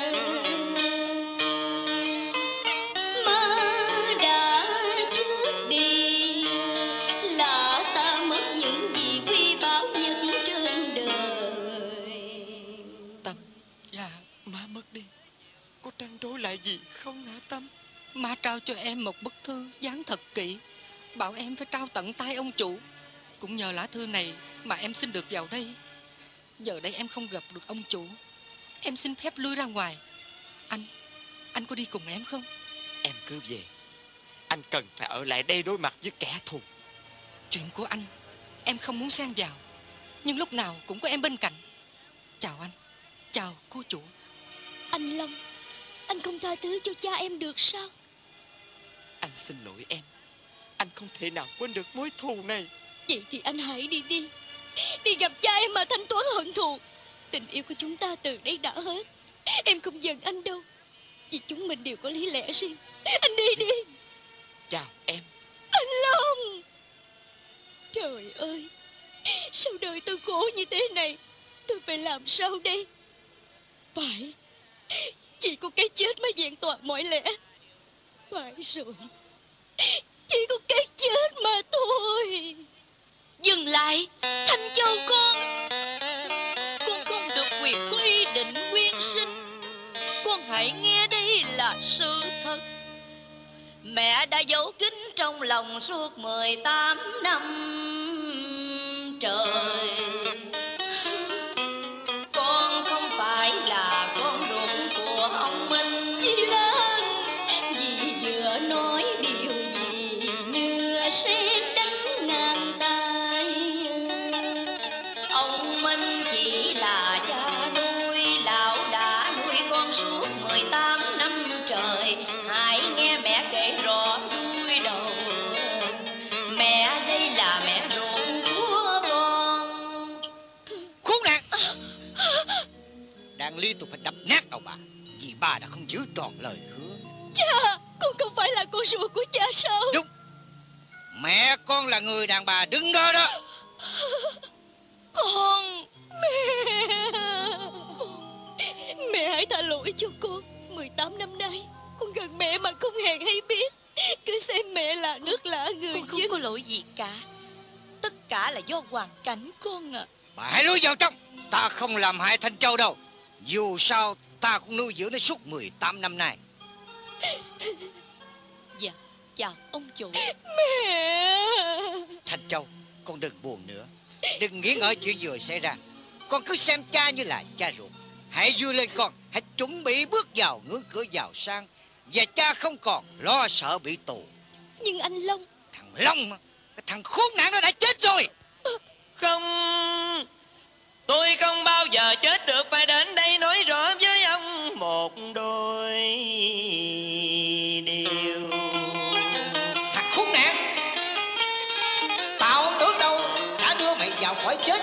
Má đã chết đi là ta mất những gì quý báu nhất trên đời. Tâm, Dạ. má mất đi, có trăn trối lại gì không hả Tâm? Má trao cho em một bức thư dán thật kỹ, bảo em phải trao tận tay ông chủ. Cũng nhờ lá thư này mà em xin được vào đây. Giờ đây em không gặp được ông chủ, em xin phép lui ra ngoài. Anh, anh có đi cùng em không? Em cứ về. Anh cần phải ở lại đây đối mặt với kẻ thù. Chuyện của anh em không muốn xen vào, nhưng lúc nào cũng có em bên cạnh. Chào anh, chào cô chủ. Anh Long, anh không tha thứ cho cha em được sao? Anh xin lỗi em. Anh không thể nào quên được mối thù này. Vậy thì anh hãy đi đi, đi gặp cha em mà thanh toán hận thù. Tình yêu của chúng ta từ đây đã hết. Em không giận anh đâu, vì chúng mình đều có lý lẽ riêng. Anh đi đi. Chào em. Anh Long. Trời ơi, sao đời tôi khổ như thế này? Tôi phải làm sao đây? Phải, chỉ có cái chết mới vẹn toàn mọi lẽ. Phải rồi, chỉ có cái chết mà thôi. Dừng lại, Thanh Châu con. Con không được quyền có ý định quyến sinh. Con hãy nghe đây là sự thật. Mẹ đã giấu kín trong lòng suốt mười tám năm trời. Con không phải là con ruột của ông Minh. Dì Lan, dì vừa nói điều gì như sét đánh ngang tay. Ông Minh chỉ là cha nuôi, lão đã nuôi con suốt mười tám năm trời. Hãy nghe mẹ kể rõ đuôi đầu. Mẹ đây là mẹ ruột của con. Khốn nạn! Đang liên tục phải đập nát đầu bà, vì bà đã không giữ tròn lời hứa. Cha, con không phải là con ruột của cha sao? Đúng. Mẹ con là người đàn bà đứng đó đó. Con, mẹ. Mẹ hãy tha lỗi cho con. Mười tám năm nay con gần mẹ mà không hề hay biết. Cứ xem mẹ là nước lạ người Con không dân. có lỗi gì cả. Tất cả là do hoàn cảnh con à. Bà hãy lui vào trong. Ta không làm hại Thanh Châu đâu. Dù sao ta cũng nuôi dưỡng nó suốt mười tám năm nay. Dạ, chào ông chủ. Mẹ. Thanh Châu, con đừng buồn nữa. Đừng nghĩ ngợi chuyện vừa xảy ra. Con cứ xem cha như là cha ruột. Hãy vui lên con. Hãy chuẩn bị bước vào ngưỡng cửa giàu sang. Và cha không còn lo sợ bị tù. Nhưng anh Long. Thằng Long mà, cái thằng khốn nạn nó đã chết rồi. Không, tôi không bao giờ chết được. Phải đến đây nói rõ với ông một đôi điều. Thằng khốn nạn, tao tưởng đâu đã đưa mày vào khỏi chết.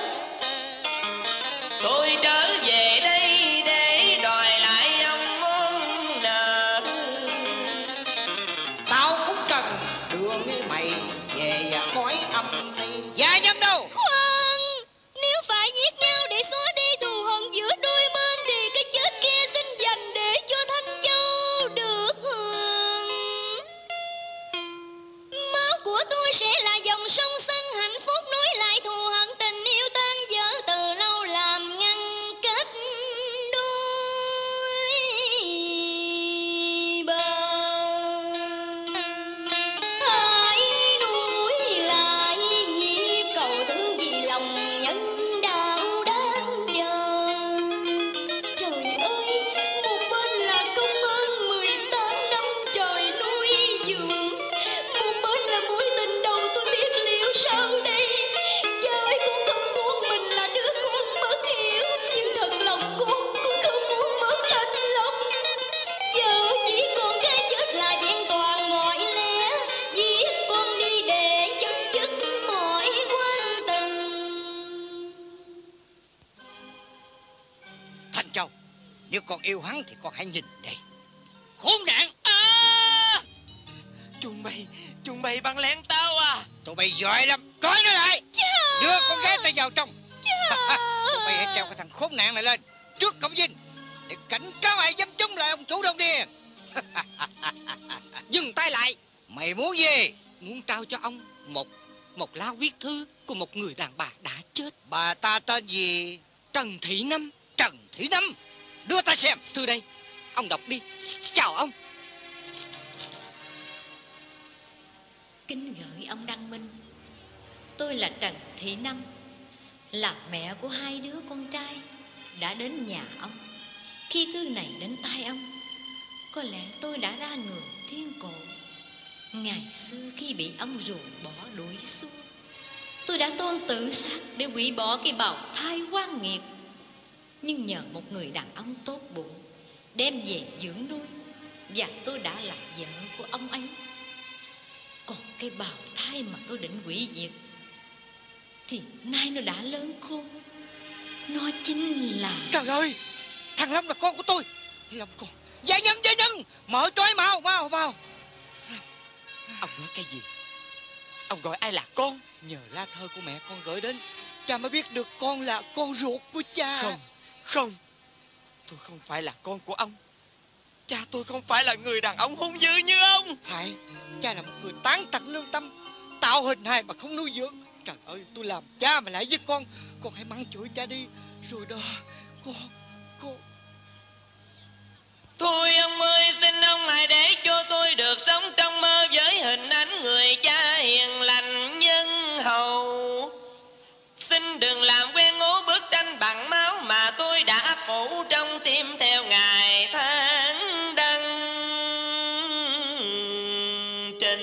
Tôi trở về đây để đòi lại ông món nợ. Tao cũng cần đưa mày về cõi âm này. Gia nhân đâu? Khoan, nếu phải giết nhau để xóa đi thù hận giữa đôi bên thì cái chết kia xin dành để cho Thanh Châu được hưởng. Máu của tôi sẽ là dòng sông xanh hạnh phúc nối lại thù hận tình yêu tan vỡ từ lâu làm ngăn kết đôi bờ. Hãy nuôi lại nhịp cầu thương vì lòng nhân đạo đang chờ. Trời ơi, một bên là công ơn mười tám năm trời nuôi dưỡng, một bên là mối tình đầu tôi biết liệu sao đây. Cha ơi, con không muốn mình là đứa con bất hiếu, nhưng thật lòng con cũng không muốn mất anh Long. Giờ chỉ còn cái chết là vẹn toàn mọi lẽ, giết con đi để chấm dứt mọi quan tình. Thanh Châu, nếu con yêu hắn thì con hãy nhìn đây. Khốn nạn! À! Chúng mày, chúng mày bắn lén tao à? Tụi bay giỏi lắm, trói nó lại. Đưa con gái ta vào trong. Tụi bay hãy treo cái thằng khốn nạn này lên trước cổng dinh để cảnh cáo ai dám chống lại ông chủ Đông Điền. Dừng tay lại. Mày muốn gì? Muốn trao cho ông một một lá viết thư của một người đàn bà đã chết. Bà ta tên gì? Trần Thị Năm. Trần Thị Năm. Đưa ta xem. Thư đây, ông đọc đi. Chào ông. Kính gửi ông Đăng Minh. Tôi là Trần Thị Năm, là mẹ của hai đứa con trai đã đến nhà ông. Khi thư này đến tay ông, có lẽ tôi đã ra người thiên cổ. Ngày xưa khi bị ông ruồng bỏ đuổi xuống, tôi đã toan tự sát để hủy bỏ cái bào thai oan nghiệt. Nhưng nhờ một người đàn ông tốt bụng đem về dưỡng nuôi, và tôi đã là vợ của ông ấy. Còn cái bào thai mà tôi định hủy diệt thì nay nó đã lớn khôn. Nó chính là... Trời ơi, thằng Lâm là con của tôi. Lâm con. Gia nhân, gia nhân, mở trói mau, mau, mau. Ông nói cái gì? Ông gọi ai là con? Nhờ lá thơ của mẹ con gửi đến, cha mới biết được con là con ruột của cha. Không, không, tôi không phải là con của ông. Cha tôi không phải là người đàn ông hung dữ như ông. Phải, cha là một người tán tận lương tâm, tạo hình hài mà không nuôi dưỡng. Trời ơi, tôi làm cha mà lại với con. Con hãy mắng chửi cha đi. Rồi đó, con, con. Thôi ông ơi, xin ông hãy để cho tôi được sống trong mơ với hình ảnh người cha hiền lành nhân hậu. Xin đừng làm quen ngố bức tranh bằng máu mà tôi đã phủ trong tim theo ngày tháng đăng trình.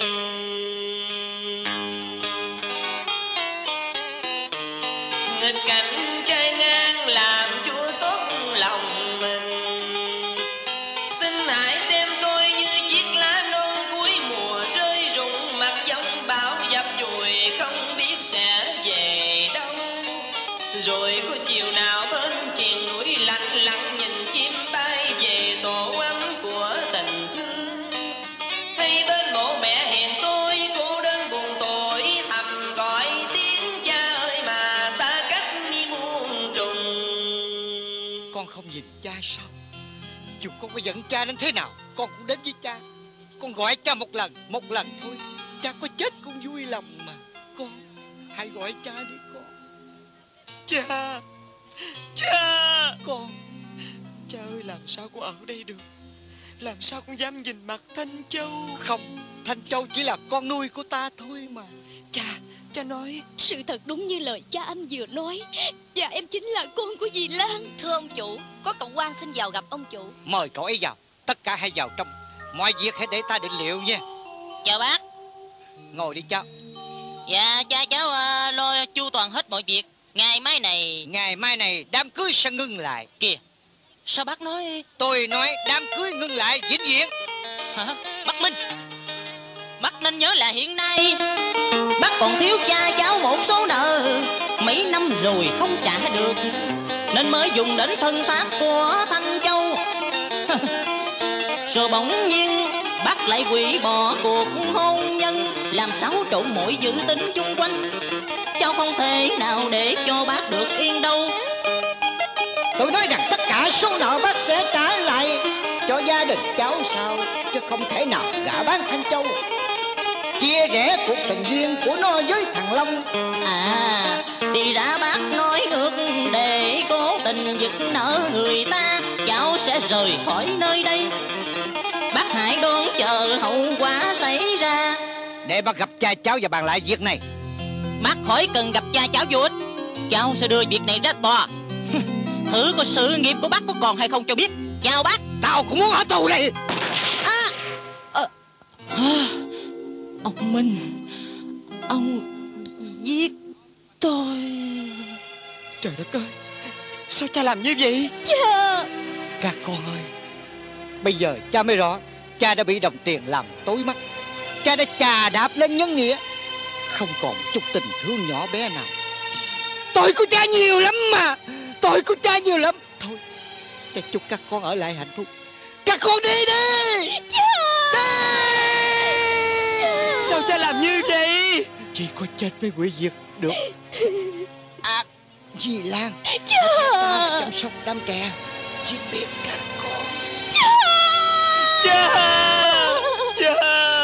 Nghịch cảnh trai ngang làm chúa xót lòng mình. Xin hãy xem tôi như chiếc lá non cuối mùa rơi rụng, mặt giống bão dập dùi không biết sẽ về đâu. Rồi có chiều nào bên triền núi lạnh lặng nhìn chim bay về tổ ấm của tình thương, hay bên mộ mẹ hẹn tôi cô đơn buồn tội thầm gọi tiếng cha ơi mà xa cách như muôn trùng. Con không nhìn cha sao? Dù con có giận cha đến thế nào, con cũng đến với cha. Con gọi cha một lần, một lần thôi. Cha có chết cũng vui lòng mà. Con, hãy gọi cha đi con. Cha, cha. Con. Cha ơi, làm sao con ở đây được? Làm sao con dám nhìn mặt Thanh Châu? Không, Thanh Châu chỉ là con nuôi của ta thôi mà. Cha, cha nói. Sự thật đúng như lời cha anh vừa nói. Và em chính là con của dì Lan. Thưa ông chủ, có cậu quan xin vào gặp ông chủ. Mời cậu ấy vào. Tất cả hãy vào trong. Mọi việc hãy để ta định liệu nha. Chào bác. Ngồi đi cháu. Dạ cha cháu uh, lo chu toàn hết mọi việc. Ngày mai này... Ngày mai này đám cưới sẽ ngưng lại. Kìa, sao bác nói... Tôi nói đám cưới ngưng lại vĩnh viễn. Hả? Bác Minh, bác nên nhớ là hiện nay bác còn thiếu cha cháu một số nợ. Mấy năm rồi không trả được, nên mới dùng đến thân xác của Thanh Châu. Rồi bỗng nhiên bác lại hủy bỏ cuộc hôn nhân, làm xáo trộn mọi dự tính chung quanh. Cháu không thể nào để cho bác được yên đâu. Tôi nói rằng tất cả số nợ bác sẽ trả lại cho gia đình cháu sao, chứ không thể nào gả bán Thanh Châu, chia rẽ cuộc tình duyên của nó với thằng Long. À, thì ra bác nói ngược để cố tình giật nợ người ta, cháu sẽ rời khỏi nơi đây. Bác hãy đón chờ hậu quả xảy ra. Để bác gặp cha cháu và bàn lại việc này. Bác khỏi cần gặp cha cháu vô ích, cháu sẽ đưa việc này ra tòa. Thử coi sự nghiệp của bác có còn hay không cho biết. Chào bác. Tao cũng muốn ở tù này. À, à, à, ông Minh, ông giết tôi. Trời đất ơi, sao cha làm như vậy? Cha. Các con ơi, bây giờ cha mới rõ. Cha đã bị đồng tiền làm tối mắt. Cha đã chà đạp lên nhân nghĩa, không còn chút tình thương nhỏ bé nào. Tội của cha nhiều lắm mà. Tội của cha nhiều lắm. Thôi, cha chúc các con ở lại hạnh phúc. Các con đi đi. Cha. Đi. Sao cha làm như vậy? Chỉ có chết mới hủy diệt được. À, dì Lan, cha chăm sóc đám trẻ. Xin biết các con. Cha. Cha. Cha.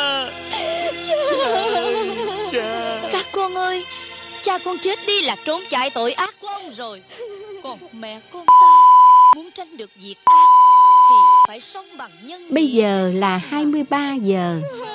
Cha. Các con ơi, cha con chết đi là trốn chạy tội ác của ông rồi. Còn mẹ con ta muốn tránh được việc ác thì phải sống bằng nhân nghĩa. Bây giờ là hai mươi ba giờ.